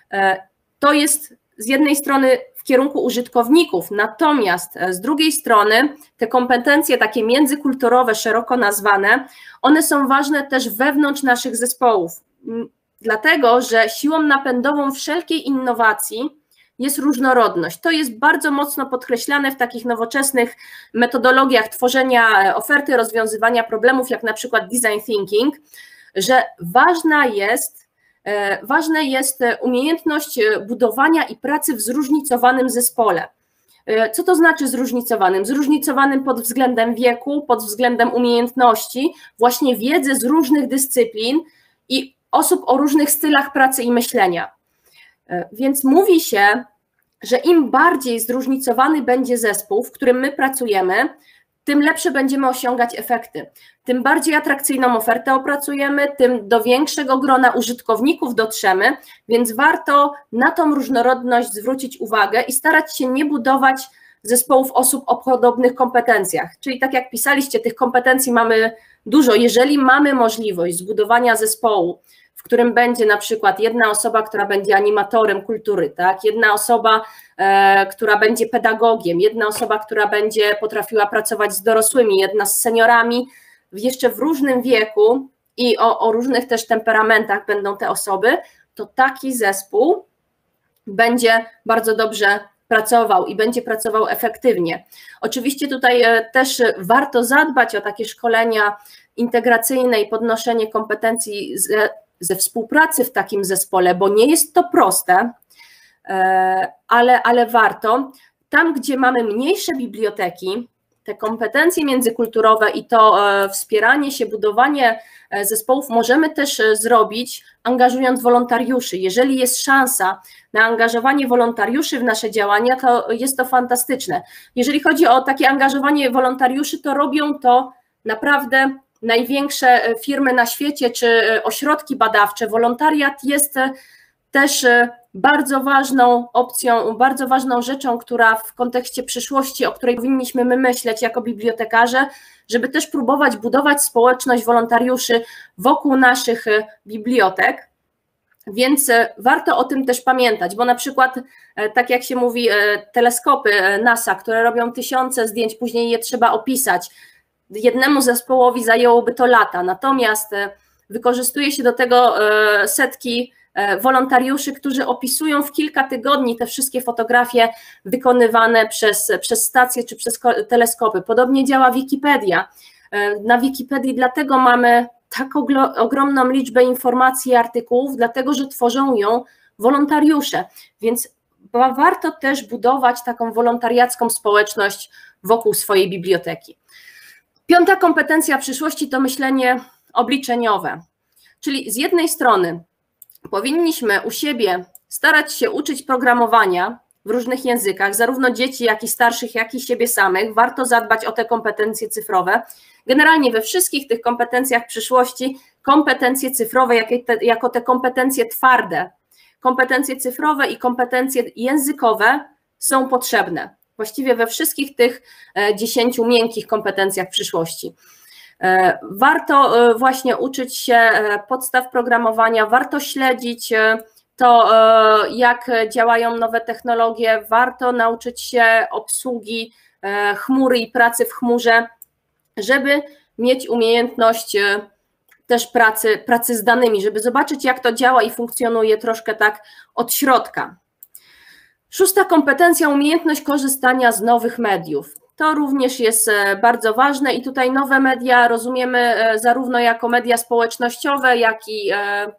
To jest z jednej strony w kierunku użytkowników, natomiast z drugiej strony te kompetencje takie międzykulturowe, szeroko nazwane, one są ważne też wewnątrz naszych zespołów, dlatego że siłą napędową wszelkiej innowacji jest różnorodność. To jest bardzo mocno podkreślane w takich nowoczesnych metodologiach tworzenia oferty, rozwiązywania problemów, jak na przykład design thinking, że ważna jest, ważna jest umiejętność budowania i pracy w zróżnicowanym zespole. Co to znaczy zróżnicowanym? Zróżnicowanym pod względem wieku, pod względem umiejętności, właśnie wiedzy z różnych dyscyplin i osób o różnych stylach pracy i myślenia. Więc mówi się, że im bardziej zróżnicowany będzie zespół, w którym my pracujemy, tym lepsze będziemy osiągać efekty. Tym bardziej atrakcyjną ofertę opracujemy, tym do większego grona użytkowników dotrzemy, więc warto na tą różnorodność zwrócić uwagę i starać się nie budować zespołów osób o podobnych kompetencjach. Czyli tak jak pisaliście, tych kompetencji mamy dużo. Jeżeli mamy możliwość zbudowania zespołu, w którym będzie na przykład jedna osoba, która będzie animatorem kultury, tak? Jedna osoba, e, która będzie pedagogiem, jedna osoba, która będzie potrafiła pracować z dorosłymi, jedna z seniorami, jeszcze w różnym wieku i o, o różnych też temperamentach będą te osoby, to taki zespół będzie bardzo dobrze pracował i będzie pracował efektywnie. Oczywiście tutaj też warto zadbać o takie szkolenia integracyjne i podnoszenie kompetencji ze, ze współpracy w takim zespole, bo nie jest to proste, ale, ale warto. Tam, gdzie mamy mniejsze biblioteki, te kompetencje międzykulturowe i to wspieranie się, budowanie zespołów możemy też zrobić, angażując wolontariuszy. Jeżeli jest szansa na angażowanie wolontariuszy w nasze działania, to jest to fantastyczne. Jeżeli chodzi o takie angażowanie wolontariuszy, to robią to naprawdę największe firmy na świecie czy ośrodki badawcze. Wolontariat jest też bardzo ważną opcją, bardzo ważną rzeczą, która w kontekście przyszłości, o której powinniśmy my myśleć jako bibliotekarze, żeby też próbować budować społeczność wolontariuszy wokół naszych bibliotek. Więc warto o tym też pamiętać, bo na przykład, tak jak się mówi, teleskopy NASA, które robią tysiące zdjęć, później je trzeba opisać. Jednemu zespołowi zajęłoby to lata, natomiast wykorzystuje się do tego setki wolontariuszy, którzy opisują w kilka tygodni te wszystkie fotografie wykonywane przez, przez stacje czy przez teleskopy. Podobnie działa Wikipedia. Na Wikipedii dlatego mamy tak ogromną liczbę informacji i artykułów, dlatego że tworzą ją wolontariusze, więc warto też budować taką wolontariacką społeczność wokół swojej biblioteki. Piąta kompetencja przyszłości to myślenie obliczeniowe, czyli z jednej strony powinniśmy u siebie starać się uczyć programowania w różnych językach, zarówno dzieci, jak i starszych, jak i siebie samych. Warto zadbać o te kompetencje cyfrowe. Generalnie we wszystkich tych kompetencjach przyszłości kompetencje cyfrowe jako te kompetencje twarde, kompetencje cyfrowe i kompetencje językowe są potrzebne. Właściwie we wszystkich tych dziesięciu miękkich kompetencjach przyszłości. Warto właśnie uczyć się podstaw programowania, warto śledzić to, jak działają nowe technologie, warto nauczyć się obsługi chmury i pracy w chmurze, żeby mieć umiejętność też pracy, pracy z danymi, żeby zobaczyć, jak to działa i funkcjonuje troszkę tak od środka. Szósta kompetencja, umiejętność korzystania z nowych mediów. To również jest bardzo ważne i tutaj nowe media rozumiemy zarówno jako media społecznościowe, jak i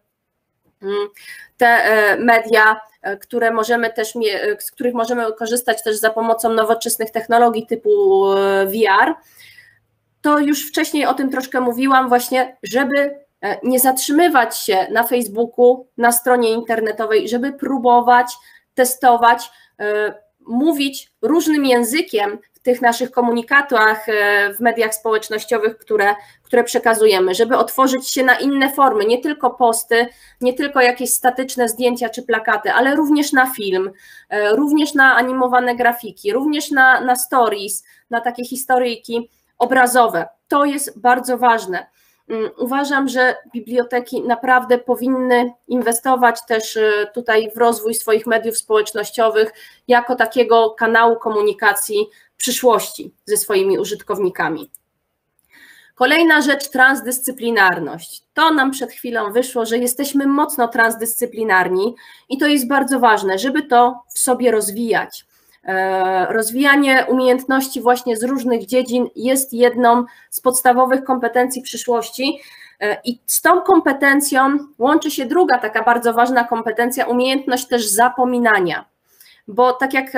te media, które możemy też, z których możemy korzystać też za pomocą nowoczesnych technologii typu V R. To już wcześniej o tym troszkę mówiłam właśnie, żeby nie zatrzymywać się na Facebooku, na stronie internetowej, żeby próbować, testować, mówić różnym językiem w tych naszych komunikatach w mediach społecznościowych, które, które przekazujemy, żeby otworzyć się na inne formy, nie tylko posty, nie tylko jakieś statyczne zdjęcia czy plakaty, ale również na film, również na animowane grafiki, również na, na stories, na takie historyjki obrazowe. To jest bardzo ważne. Uważam, że biblioteki naprawdę powinny inwestować też tutaj w rozwój swoich mediów społecznościowych jako takiego kanału komunikacji przyszłości ze swoimi użytkownikami. Kolejna rzecz, transdyscyplinarność. To nam przed chwilą wyszło, że jesteśmy mocno transdyscyplinarni i to jest bardzo ważne, żeby to w sobie rozwijać. Rozwijanie umiejętności właśnie z różnych dziedzin jest jedną z podstawowych kompetencji przyszłości i z tą kompetencją łączy się druga taka bardzo ważna kompetencja, umiejętność też zapominania, bo tak jak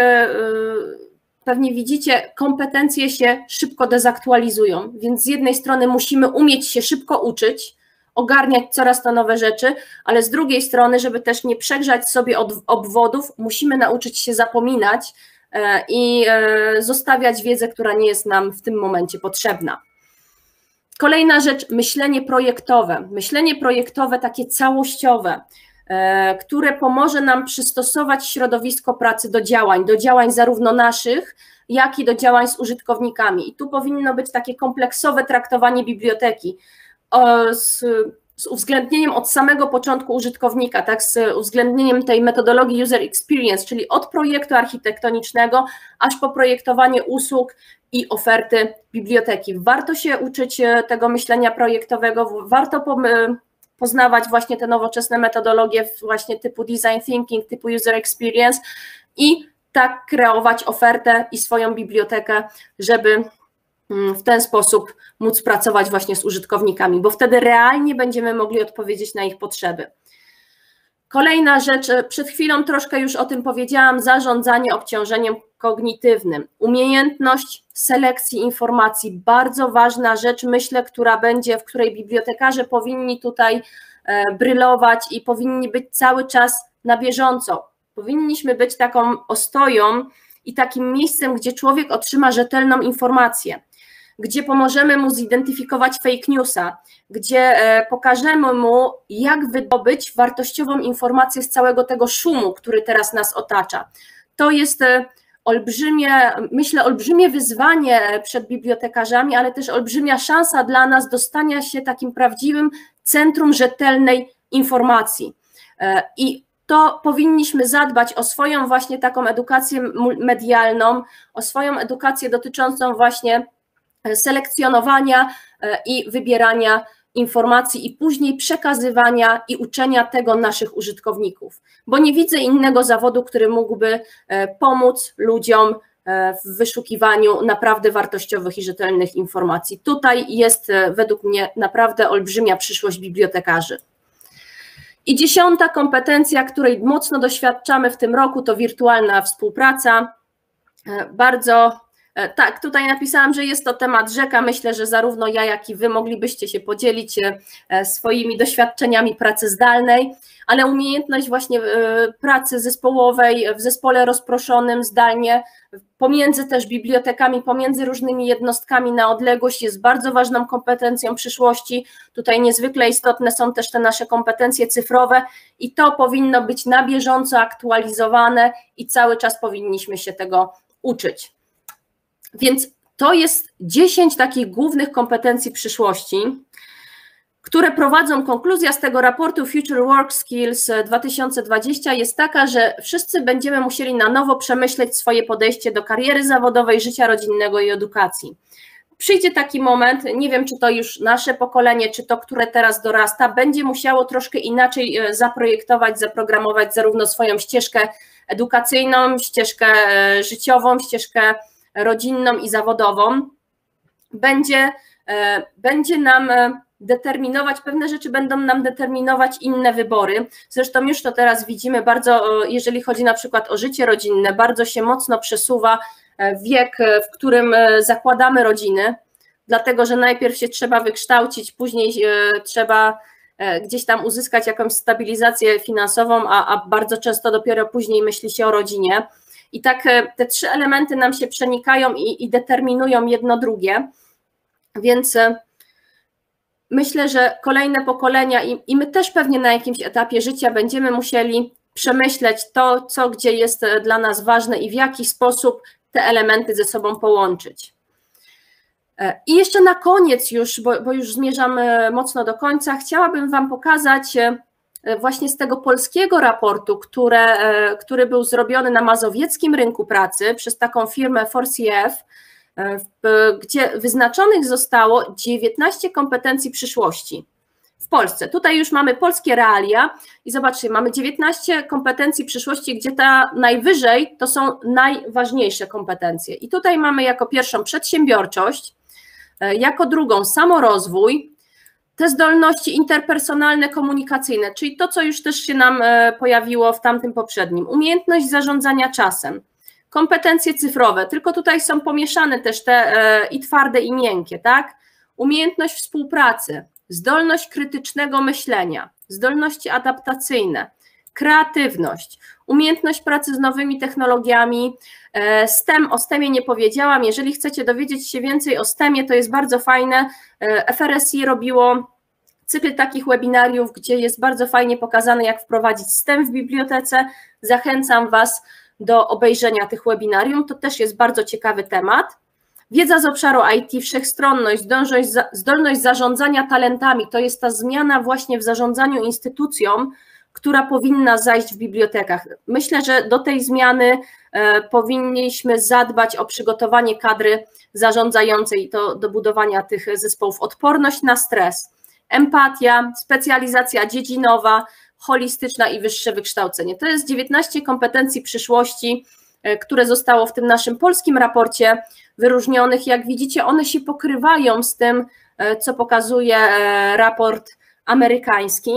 pewnie widzicie, kompetencje się szybko dezaktualizują, więc z jednej strony musimy umieć się szybko uczyć, ogarniać coraz to nowe rzeczy, ale z drugiej strony, żeby też nie przegrzać sobie od obwodów, musimy nauczyć się zapominać i zostawiać wiedzę, która nie jest nam w tym momencie potrzebna. Kolejna rzecz, myślenie projektowe. Myślenie projektowe takie całościowe, które pomoże nam przystosować środowisko pracy do działań, do działań zarówno naszych, jak i do działań z użytkownikami. I tu powinno być takie kompleksowe traktowanie biblioteki z, z uwzględnieniem od samego początku użytkownika, tak, z uwzględnieniem tej metodologii user experience, czyli od projektu architektonicznego aż po projektowanie usług i oferty biblioteki. Warto się uczyć tego myślenia projektowego, warto poznawać właśnie te nowoczesne metodologie właśnie typu design thinking, typu user experience i tak kreować ofertę i swoją bibliotekę, żeby w ten sposób móc pracować właśnie z użytkownikami, bo wtedy realnie będziemy mogli odpowiedzieć na ich potrzeby. Kolejna rzecz, przed chwilą troszkę już o tym powiedziałam, zarządzanie obciążeniem kognitywnym. Umiejętność selekcji informacji, bardzo ważna rzecz, myślę, która będzie, w której bibliotekarze powinni tutaj brylować i powinni być cały czas na bieżąco. Powinniśmy być taką ostoją i takim miejscem, gdzie człowiek otrzyma rzetelną informację, gdzie pomożemy mu zidentyfikować fake newsa, gdzie pokażemy mu, jak wydobyć wartościową informację z całego tego szumu, który teraz nas otacza. To jest olbrzymie, myślę, olbrzymie wyzwanie przed bibliotekarzami, ale też olbrzymia szansa dla nas do stania się takim prawdziwym centrum rzetelnej informacji. i to powinniśmy zadbać o swoją właśnie taką edukację medialną, o swoją edukację dotyczącą właśnie selekcjonowania i wybierania informacji i później przekazywania i uczenia tego naszych użytkowników, bo nie widzę innego zawodu, który mógłby pomóc ludziom w wyszukiwaniu naprawdę wartościowych i rzetelnych informacji. Tutaj jest według mnie naprawdę olbrzymia przyszłość bibliotekarzy. I dziesiąta kompetencja, której mocno doświadczamy w tym roku, to wirtualna współpraca. Bardzo, tak, tutaj napisałam, że jest to temat rzeka. Myślę, że zarówno ja, jak i wy moglibyście się podzielić swoimi doświadczeniami pracy zdalnej, ale umiejętność właśnie pracy zespołowej, w zespole rozproszonym zdalnie, pomiędzy też bibliotekami, pomiędzy różnymi jednostkami na odległość jest bardzo ważną kompetencją przyszłości. Tutaj niezwykle istotne są też te nasze kompetencje cyfrowe i to powinno być na bieżąco aktualizowane i cały czas powinniśmy się tego uczyć. Więc to jest dziesięć takich głównych kompetencji przyszłości, które prowadzą. Konkluzja z tego raportu Future Work Skills dwa tysiące dwadzieścia jest taka, że wszyscy będziemy musieli na nowo przemyśleć swoje podejście do kariery zawodowej, życia rodzinnego i edukacji. Przyjdzie taki moment, nie wiem, czy to już nasze pokolenie, czy to, które teraz dorasta, będzie musiało troszkę inaczej zaprojektować, zaprogramować zarówno swoją ścieżkę edukacyjną, ścieżkę życiową, ścieżkę rodzinną i zawodową. Będzie, będzie nam determinować, pewne rzeczy będą nam determinować inne wybory. Zresztą już to teraz widzimy bardzo, jeżeli chodzi na przykład o życie rodzinne, bardzo się mocno przesuwa wiek, w którym zakładamy rodziny, dlatego że najpierw się trzeba wykształcić, później trzeba gdzieś tam uzyskać jakąś stabilizację finansową, a, a bardzo często dopiero później myśli się o rodzinie. I tak te trzy elementy nam się przenikają i, i determinują jedno drugie, więc myślę, że kolejne pokolenia i, i my też pewnie na jakimś etapie życia będziemy musieli przemyśleć to, co gdzie jest dla nas ważne i w jaki sposób te elementy ze sobą połączyć. I jeszcze na koniec już, bo, bo już zmierzam mocno do końca, chciałabym Wam pokazać właśnie z tego polskiego raportu, które, który był zrobiony na mazowieckim rynku pracy przez taką firmę four C F, gdzie wyznaczonych zostało dziewiętnaście kompetencji przyszłości w Polsce. Tutaj już mamy polskie realia i zobaczcie, mamy dziewiętnaście kompetencji przyszłości, gdzie ta najwyżej to są najważniejsze kompetencje. I tutaj mamy jako pierwszą przedsiębiorczość, jako drugą samorozwój, te zdolności interpersonalne, komunikacyjne, czyli to, co już też się nam pojawiło w tamtym poprzednim, umiejętność zarządzania czasem, kompetencje cyfrowe, tylko tutaj są pomieszane też te i twarde i miękkie, tak? Umiejętność współpracy, zdolność krytycznego myślenia, zdolności adaptacyjne, kreatywność, umiejętność pracy z nowymi technologiami, STEM, o STEMie nie powiedziałam, jeżeli chcecie dowiedzieć się więcej o STEMie, to jest bardzo fajne, F R S I robiło cykl takich webinariów, gdzie jest bardzo fajnie pokazane, jak wprowadzić STEM w bibliotece, zachęcam Was do obejrzenia tych webinarium, to też jest bardzo ciekawy temat. Wiedza z obszaru I T, wszechstronność, zdolność, zdolność zarządzania talentami, to jest ta zmiana właśnie w zarządzaniu instytucją, która powinna zajść w bibliotekach. Myślę, że do tej zmiany e, powinniśmy zadbać o przygotowanie kadry zarządzającej, to do budowania tych zespołów, odporność na stres, empatia, specjalizacja dziedzinowa, holistyczna i wyższe wykształcenie. To jest dziewiętnaście kompetencji przyszłości, które zostało w tym naszym polskim raporcie wyróżnionych. Jak widzicie, one się pokrywają z tym, co pokazuje raport amerykański.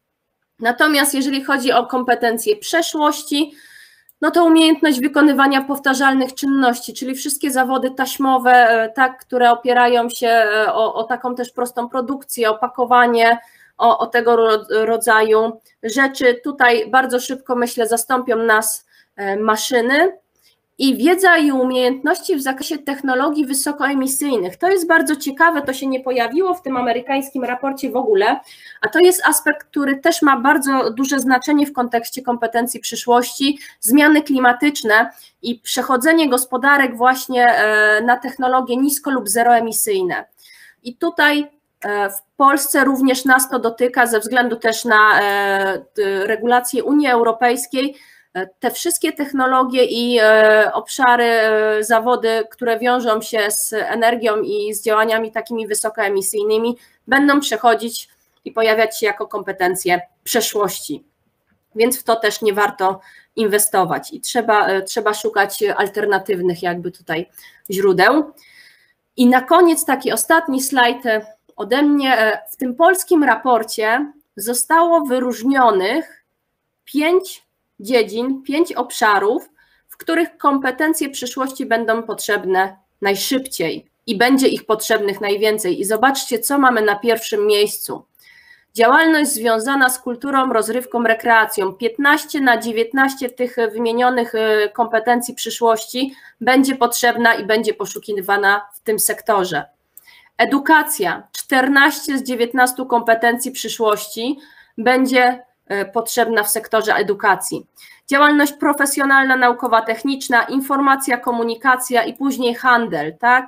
Natomiast jeżeli chodzi o kompetencje przeszłości, no to umiejętność wykonywania powtarzalnych czynności, czyli wszystkie zawody taśmowe, tak, które opierają się o, o taką też prostą produkcję, opakowanie, o, o tego rodzaju rzeczy. Tutaj bardzo szybko, myślę, zastąpią nas maszyny. I wiedza i umiejętności w zakresie technologii wysokoemisyjnych. To jest bardzo ciekawe, to się nie pojawiło w tym amerykańskim raporcie w ogóle, a to jest aspekt, który też ma bardzo duże znaczenie w kontekście kompetencji przyszłości, zmiany klimatyczne i przechodzenie gospodarek właśnie na technologie nisko lub zeroemisyjne. I tutaj W Polsce również nas to dotyka ze względu też na regulacje Unii Europejskiej. Te wszystkie technologie i obszary, zawody, które wiążą się z energią i z działaniami takimi wysokoemisyjnymi, będą przechodzić i pojawiać się jako kompetencje przeszłości. Więc w to też nie warto inwestować i trzeba, trzeba szukać alternatywnych jakby tutaj źródeł. I na koniec taki ostatni slajd ode mnie. W tym polskim raporcie zostało wyróżnionych pięć dziedzin, pięć obszarów, w których kompetencje przyszłości będą potrzebne najszybciej i będzie ich potrzebnych najwięcej. I zobaczcie, co mamy na pierwszym miejscu. Działalność związana z kulturą, rozrywką, rekreacją. piętnaście na dziewiętnaście tych wymienionych kompetencji przyszłości będzie potrzebna i będzie poszukiwana w tym sektorze. Edukacja. czternaście z dziewiętnastu kompetencji przyszłości będzie potrzebna w sektorze edukacji. Działalność profesjonalna, naukowa, techniczna, informacja, komunikacja i później handel, tak?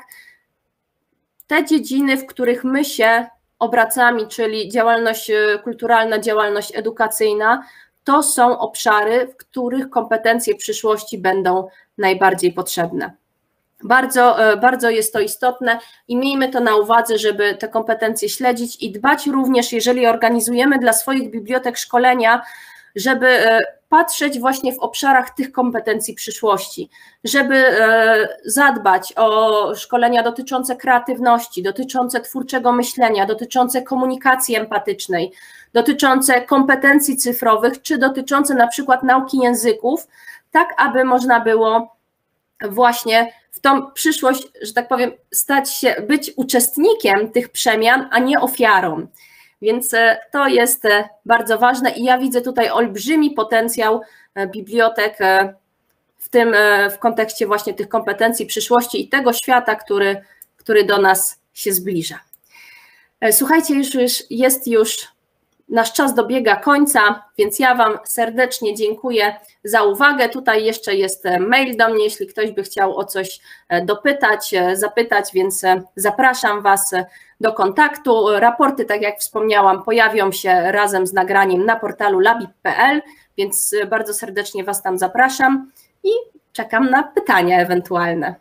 Te dziedziny, w których my się obracamy, czyli działalność kulturalna, działalność edukacyjna, to są obszary, w których kompetencje przyszłości będą najbardziej potrzebne. Bardzo, bardzo jest to istotne i miejmy to na uwadze, żeby te kompetencje śledzić i dbać również, jeżeli organizujemy dla swoich bibliotek szkolenia, żeby patrzeć właśnie w obszarach tych kompetencji przyszłości, żeby zadbać o szkolenia dotyczące kreatywności, dotyczące twórczego myślenia, dotyczące komunikacji empatycznej, dotyczące kompetencji cyfrowych, czy dotyczące na przykład nauki języków, tak aby można było właśnie w tą przyszłość, że tak powiem, stać się, być uczestnikiem tych przemian, a nie ofiarą. Więc to jest bardzo ważne i ja widzę tutaj olbrzymi potencjał bibliotek w tym, w kontekście właśnie tych kompetencji przyszłości i tego świata, który, który do nas się zbliża. Słuchajcie, już, już jest już, nasz czas dobiega końca, więc ja Wam serdecznie dziękuję za uwagę. Tutaj jeszcze jest mail do mnie, jeśli ktoś by chciał o coś dopytać, zapytać, więc zapraszam Was do kontaktu. Raporty, tak jak wspomniałam, pojawią się razem z nagraniem na portalu labib kropka pe el, więc bardzo serdecznie Was tam zapraszam i czekam na pytania ewentualne.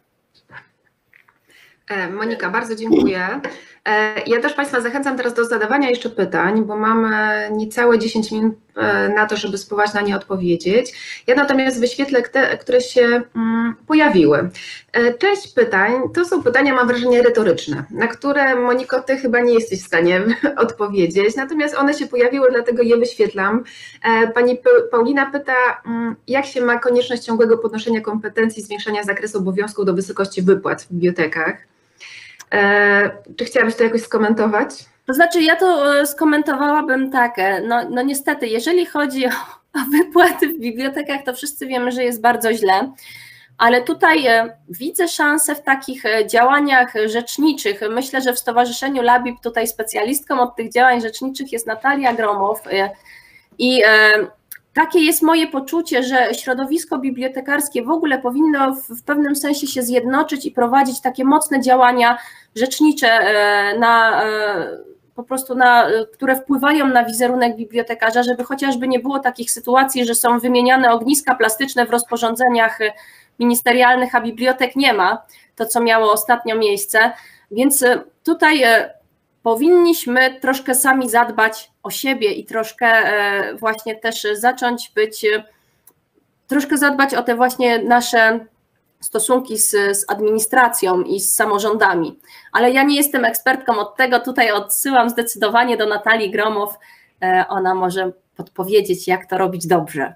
Monika, bardzo dziękuję. Ja też Państwa zachęcam teraz do zadawania jeszcze pytań, bo mamy niecałe dziesięć minut na to, żeby spróbować na nie odpowiedzieć. Ja natomiast wyświetlę te, które się pojawiły. Część pytań to są pytania, mam wrażenie, retoryczne, na które, Moniko, Ty chyba nie jesteś w stanie odpowiedzieć, natomiast one się pojawiły, dlatego je wyświetlam. Pani Paulina pyta, jak się ma konieczność ciągłego podnoszenia kompetencji, zwiększania zakresu obowiązków do wysokości wypłat w bibliotekach. Czy chciałabyś to jakoś skomentować? To znaczy ja to skomentowałabym tak, no, no niestety, jeżeli chodzi o, o wypłaty w bibliotekach, to wszyscy wiemy, że jest bardzo źle, ale tutaj widzę szansę w takich działaniach rzeczniczych. Myślę, że w Stowarzyszeniu Labib tutaj specjalistką od tych działań rzeczniczych jest Natalia Gromow i takie jest moje poczucie, że środowisko bibliotekarskie w ogóle powinno w pewnym sensie się zjednoczyć i prowadzić takie mocne działania rzecznicze, na, po prostu na, które wpływają na wizerunek bibliotekarza, żeby chociażby nie było takich sytuacji, że są wymieniane ogniska plastyczne w rozporządzeniach ministerialnych, a bibliotek nie ma, to co miało ostatnio miejsce, więc tutaj powinniśmy troszkę sami zadbać o siebie i troszkę właśnie też zacząć być, troszkę zadbać o te właśnie nasze stosunki z, z administracją i z samorządami. Ale ja nie jestem ekspertką od tego, tutaj odsyłam zdecydowanie do Natalii Gromow, ona może podpowiedzieć, jak to robić dobrze.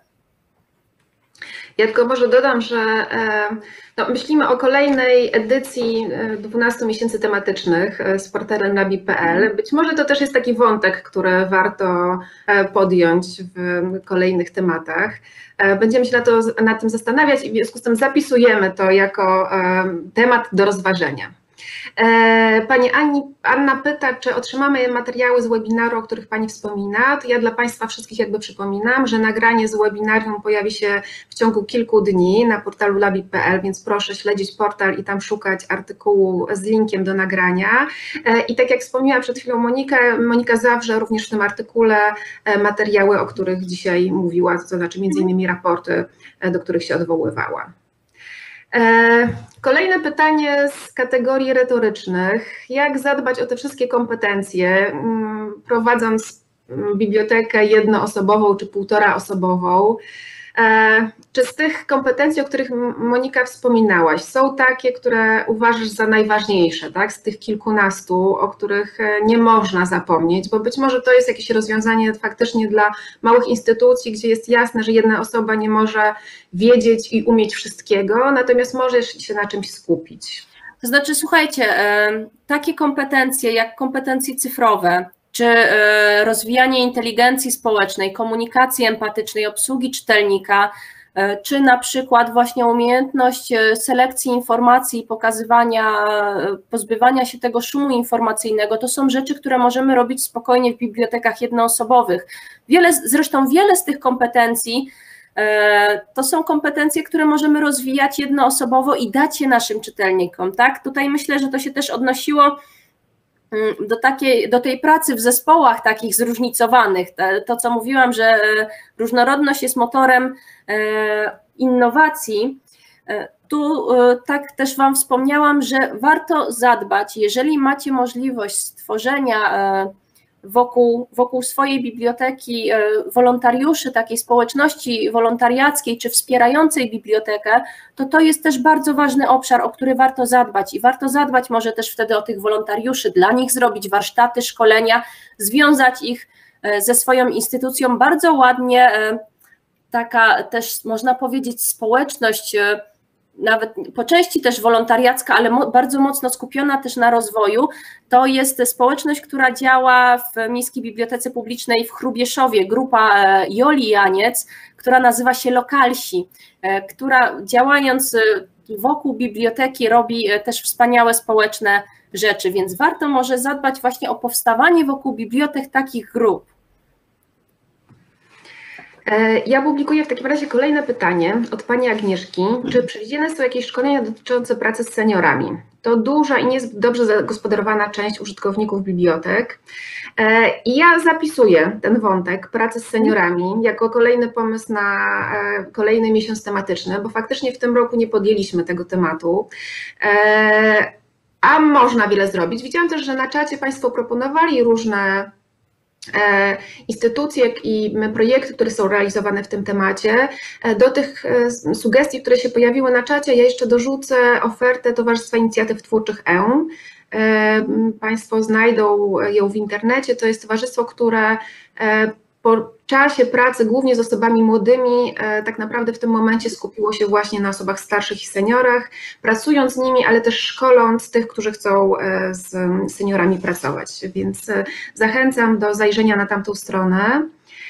Ja tylko może dodam, że no, myślimy o kolejnej edycji dwunastu miesięcy tematycznych z portalem labib kropka pe el. Być może to też jest taki wątek, który warto podjąć w kolejnych tematach. Będziemy się na to, nad tym zastanawiać i w związku z tym zapisujemy to jako temat do rozważenia. Pani Ani, Anna pyta, czy otrzymamy materiały z webinaru, o których Pani wspomina. To ja dla Państwa wszystkich jakby przypominam, że nagranie z webinarium pojawi się w ciągu kilku dni na portalu labi kropka pe el, więc proszę śledzić portal i tam szukać artykułu z linkiem do nagrania. I tak jak wspomniała przed chwilą Monika, Monika zawrze również w tym artykule materiały, o których dzisiaj mówiła, to znaczy między innymi raporty, do których się odwoływała. Kolejne pytanie z kategorii retorycznych. Jak zadbać o te wszystkie kompetencje, prowadząc bibliotekę jednoosobową czy półtoraaosobową? Czy z tych kompetencji, o których Monika wspominałaś, są takie, które uważasz za najważniejsze, tak? Z tych kilkunastu, o których nie można zapomnieć, bo być może to jest jakieś rozwiązanie faktycznie dla małych instytucji, gdzie jest jasne, że jedna osoba nie może wiedzieć i umieć wszystkiego, natomiast może się na czymś skupić. To znaczy, słuchajcie, takie kompetencje jak kompetencje cyfrowe, czy rozwijanie inteligencji społecznej, komunikacji empatycznej, obsługi czytelnika, czy na przykład właśnie umiejętność selekcji informacji i pokazywania, pozbywania się tego szumu informacyjnego, to są rzeczy, które możemy robić spokojnie w bibliotekach jednoosobowych. Wiele, zresztą wiele z tych kompetencji to są kompetencje, które możemy rozwijać jednoosobowo i dać je naszym czytelnikom, tak? Tutaj myślę, że to się też odnosiło do, takiej, do tej pracy w zespołach takich zróżnicowanych. To, co mówiłam, że różnorodność jest motorem innowacji. Tu tak też Wam wspomniałam, że warto zadbać, jeżeli macie możliwość stworzenia wokół, wokół swojej biblioteki wolontariuszy, takiej społeczności wolontariackiej czy wspierającej bibliotekę, to to jest też bardzo ważny obszar, o który warto zadbać i warto zadbać może też wtedy o tych wolontariuszy, dla nich zrobić warsztaty, szkolenia, związać ich ze swoją instytucją. Bardzo ładnie taka też można powiedzieć społeczność, nawet po części też wolontariacka, ale mo, bardzo mocno skupiona też na rozwoju, to jest społeczność, która działa w Miejskiej Bibliotece Publicznej w Hrubieszowie, grupa Joli Janiec, która nazywa się Lokalsi, która działając wokół biblioteki robi też wspaniałe społeczne rzeczy, więc warto może zadbać właśnie o powstawanie wokół bibliotek takich grup. Ja publikuję w takim razie kolejne pytanie od Pani Agnieszki. Czy przewidziane są jakieś szkolenia dotyczące pracy z seniorami? To duża i niezbyt dobrze zagospodarowana część użytkowników bibliotek. I ja zapisuję ten wątek pracy z seniorami jako kolejny pomysł na kolejny miesiąc tematyczny, bo faktycznie w tym roku nie podjęliśmy tego tematu. A można wiele zrobić. Widziałam też, że na czacie Państwo proponowali różne instytucje i projekty, które są realizowane w tym temacie. Do tych sugestii, które się pojawiły na czacie, ja jeszcze dorzucę ofertę Towarzystwa Inicjatyw Twórczych E. Państwo znajdą ją w internecie. To jest towarzystwo, które po czasie pracy głównie z osobami młodymi tak naprawdę w tym momencie skupiło się właśnie na osobach starszych i seniorach, pracując z nimi, ale też szkoląc tych, którzy chcą z seniorami pracować, więc zachęcam do zajrzenia na tamtą stronę.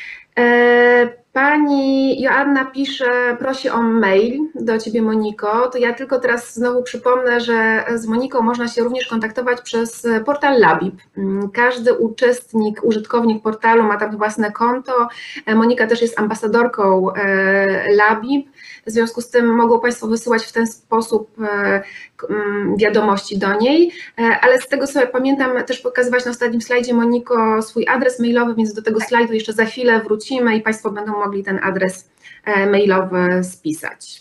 Pani Joanna pisze, prosi o mail do Ciebie, Moniko. To ja tylko teraz znowu przypomnę, że z Moniką można się również kontaktować przez portal Labib. Każdy uczestnik, użytkownik portalu ma tam własne konto. Monika też jest ambasadorką Labib. W związku z tym mogą Państwo wysyłać w ten sposób wiadomości do niej, ale z tego co pamiętam, też pokazywać na ostatnim slajdzie, Moniko, swój adres mailowy, więc do tego slajdu jeszcze za chwilę wrócimy i Państwo będą mogli ten adres mailowy spisać.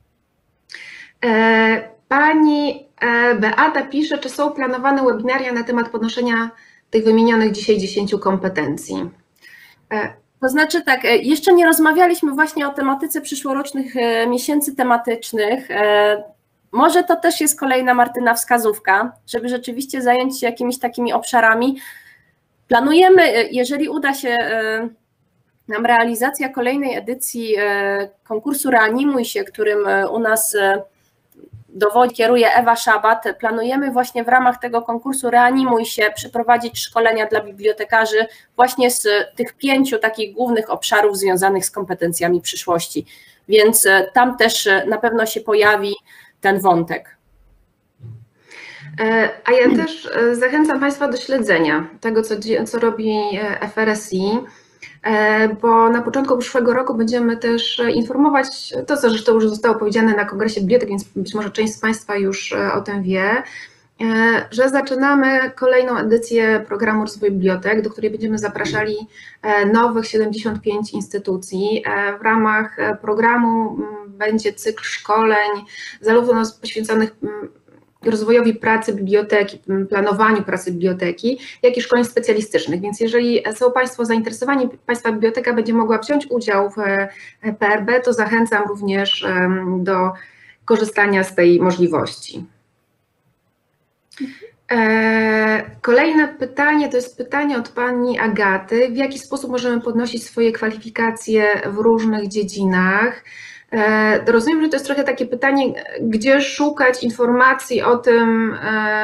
Pani Beata pisze, czy są planowane webinaria na temat podnoszenia tych wymienionych dzisiaj dziesięciu kompetencji? To znaczy tak, jeszcze nie rozmawialiśmy właśnie o tematyce przyszłorocznych miesięcy tematycznych. Może to też jest kolejna, Martyna, wskazówka, żeby rzeczywiście zająć się jakimiś takimi obszarami. Planujemy, jeżeli uda się nam realizacja kolejnej edycji konkursu Reanimuj się, którym u nas dowodzi, kieruje Ewa Szabat, planujemy właśnie w ramach tego konkursu Reanimuj się przeprowadzić szkolenia dla bibliotekarzy właśnie z tych pięciu takich głównych obszarów związanych z kompetencjami przyszłości, więc tam też na pewno się pojawi ten wątek. A ja też zachęcam Państwa do śledzenia tego, co, co robi F R S I, bo na początku przyszłego roku będziemy też informować, to co zresztą już zostało powiedziane na Kongresie Bibliotek, więc być może część z Państwa już o tym wie, że zaczynamy kolejną edycję programu Rozwoju Bibliotek, do której będziemy zapraszali nowych siedemdziesiąt pięć instytucji. W ramach programu będzie cykl szkoleń, zarówno poświęconych rozwojowi pracy biblioteki, planowaniu pracy biblioteki, jak i szkoleń specjalistycznych. Więc jeżeli są Państwo zainteresowani, Państwa biblioteka będzie mogła wziąć udział w P R B, to zachęcam również do korzystania z tej możliwości. Kolejne pytanie to jest pytanie od Pani Agaty. W jaki sposób możemy podnosić swoje kwalifikacje w różnych dziedzinach? Rozumiem, że to jest trochę takie pytanie, gdzie szukać informacji o tym,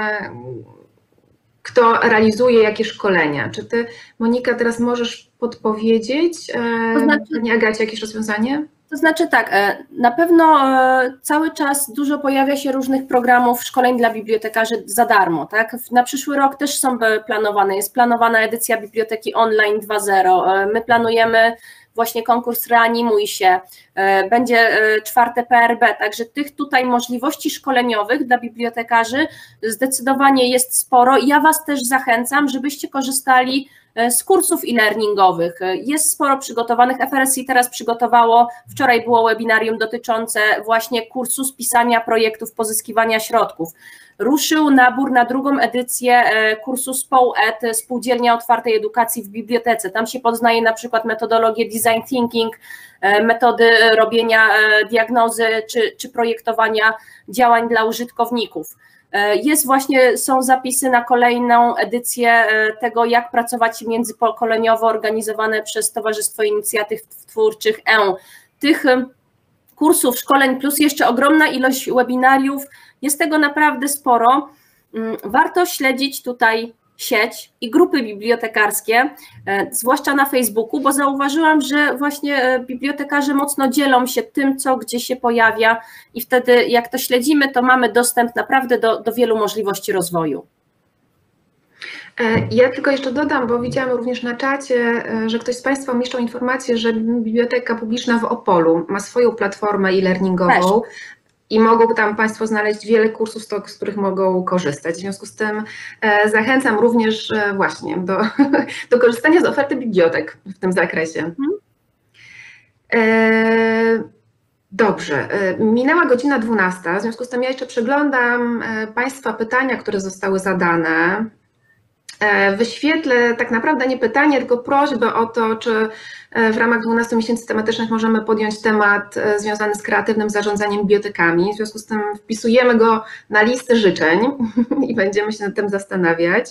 kto realizuje jakie szkolenia. Czy Ty, Monika, teraz możesz podpowiedzieć to znaczy, Pani Agacie jakieś rozwiązanie? To znaczy tak, na pewno cały czas dużo pojawia się różnych programów szkoleń dla bibliotekarzy za darmo, tak? Na przyszły rok też są planowane, jest planowana edycja Biblioteki Online dwa zero, my planujemy właśnie konkurs Reanimuj się, będzie czwarte P R B, także tych tutaj możliwości szkoleniowych dla bibliotekarzy zdecydowanie jest sporo i ja Was też zachęcam, żebyście korzystali z kursów e-learningowych. Jest sporo przygotowanych, F R S I teraz przygotowało, wczoraj było webinarium dotyczące właśnie kursu spisania projektów, pozyskiwania środków. Ruszył nabór na drugą edycję kursu SPOłED, Spółdzielnia Otwartej Edukacji w Bibliotece. Tam się poznaje na przykład metodologię design thinking, metody robienia diagnozy czy, czy projektowania działań dla użytkowników. Jest właśnie, są zapisy na kolejną edycję tego, jak pracować międzypokoleniowo, organizowane przez Towarzystwo Inicjatyw Twórczych E. Tych kursów, szkoleń, plus jeszcze ogromna ilość webinariów, jest tego naprawdę sporo. Warto śledzić tutaj sieć i grupy bibliotekarskie, zwłaszcza na Facebooku, bo zauważyłam, że właśnie bibliotekarze mocno dzielą się tym, co gdzie się pojawia i wtedy jak to śledzimy, to mamy dostęp naprawdę do, do wielu możliwości rozwoju. Ja tylko jeszcze dodam, bo widziałam również na czacie, że ktoś z Państwa umieszczał informację, że Biblioteka Publiczna w Opolu ma swoją platformę e-learningową. Też. I mogą tam Państwo znaleźć wiele kursów, z których mogą korzystać. W związku z tym e, zachęcam również e, właśnie do, do korzystania z oferty bibliotek w tym zakresie. E, dobrze, e, minęła godzina dwunasta, w związku z tym ja jeszcze przeglądam e, Państwa pytania, które zostały zadane. E, wyświetlę tak naprawdę nie pytanie, tylko prośbę o to, czy w ramach dwunastu miesięcy tematycznych możemy podjąć temat związany z kreatywnym zarządzaniem bibliotekami. W związku z tym wpisujemy go na listę życzeń i będziemy się nad tym zastanawiać.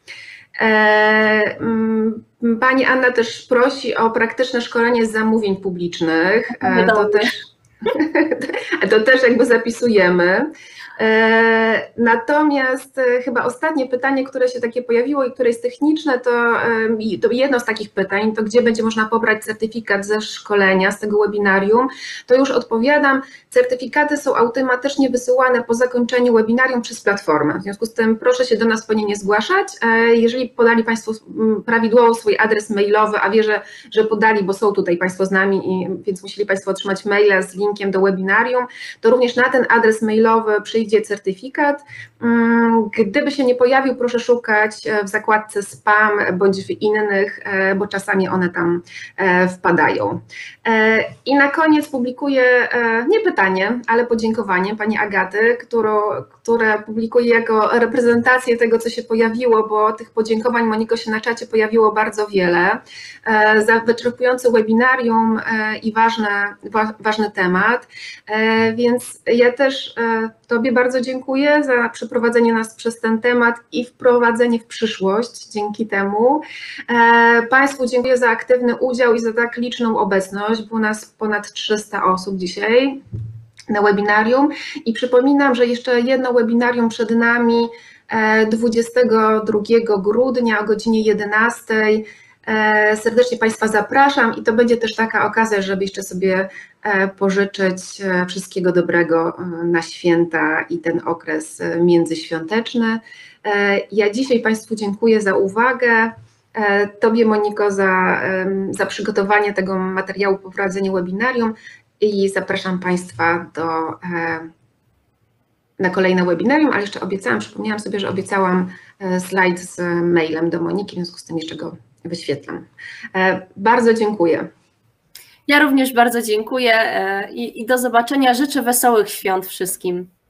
Pani Anna też prosi o praktyczne szkolenie z zamówień publicznych. To też, to też jakby zapisujemy. Natomiast chyba ostatnie pytanie, które się takie pojawiło i które jest techniczne, to, to jedno z takich pytań, to gdzie będzie można pobrać certyfikat ze szkolenia, z tego webinarium, to już odpowiadam, certyfikaty są automatycznie wysyłane po zakończeniu webinarium przez platformę, w związku z tym proszę się do nas po nie nie zgłaszać, jeżeli podali Państwo prawidłowo swój adres mailowy, a wierzę, że podali, bo są tutaj Państwo z nami, i, więc musieli Państwo otrzymać maila z linkiem do webinarium, to również na ten adres mailowy przyjdzie certyfikat. Gdyby się nie pojawił, proszę szukać w zakładce spam bądź w innych, bo czasami one tam wpadają. I na koniec publikuję nie pytanie, ale podziękowanie Pani Agaty, którą, które publikuję jako reprezentację tego, co się pojawiło, bo tych podziękowań, Moniko, się na czacie pojawiło bardzo wiele, za wyczerpujące webinarium i ważne, wa, ważny temat, więc ja też Tobie bardzo dziękuję za przeprowadzenie nas przez ten temat i wprowadzenie w przyszłość dzięki temu. Państwu dziękuję za aktywny udział i za tak liczną obecność. Było nas ponad trzysta osób dzisiaj na webinarium i przypominam, że jeszcze jedno webinarium przed nami dwudziestego drugiego grudnia o godzinie jedenastej. Serdecznie Państwa zapraszam i to będzie też taka okazja, żeby jeszcze sobie pożyczyć wszystkiego dobrego na święta i ten okres międzyświąteczny. Ja dzisiaj Państwu dziękuję za uwagę. Tobie, Moniko, za, za przygotowanie tego materiału, poprowadzenie webinarium i zapraszam Państwa do, na kolejne webinarium, ale jeszcze obiecałam, przypomniałam sobie, że obiecałam slajd z mailem do Moniki, w związku z tym jeszcze go wyświetlam. Bardzo dziękuję. Ja również bardzo dziękuję i, i do zobaczenia. Życzę wesołych świąt wszystkim.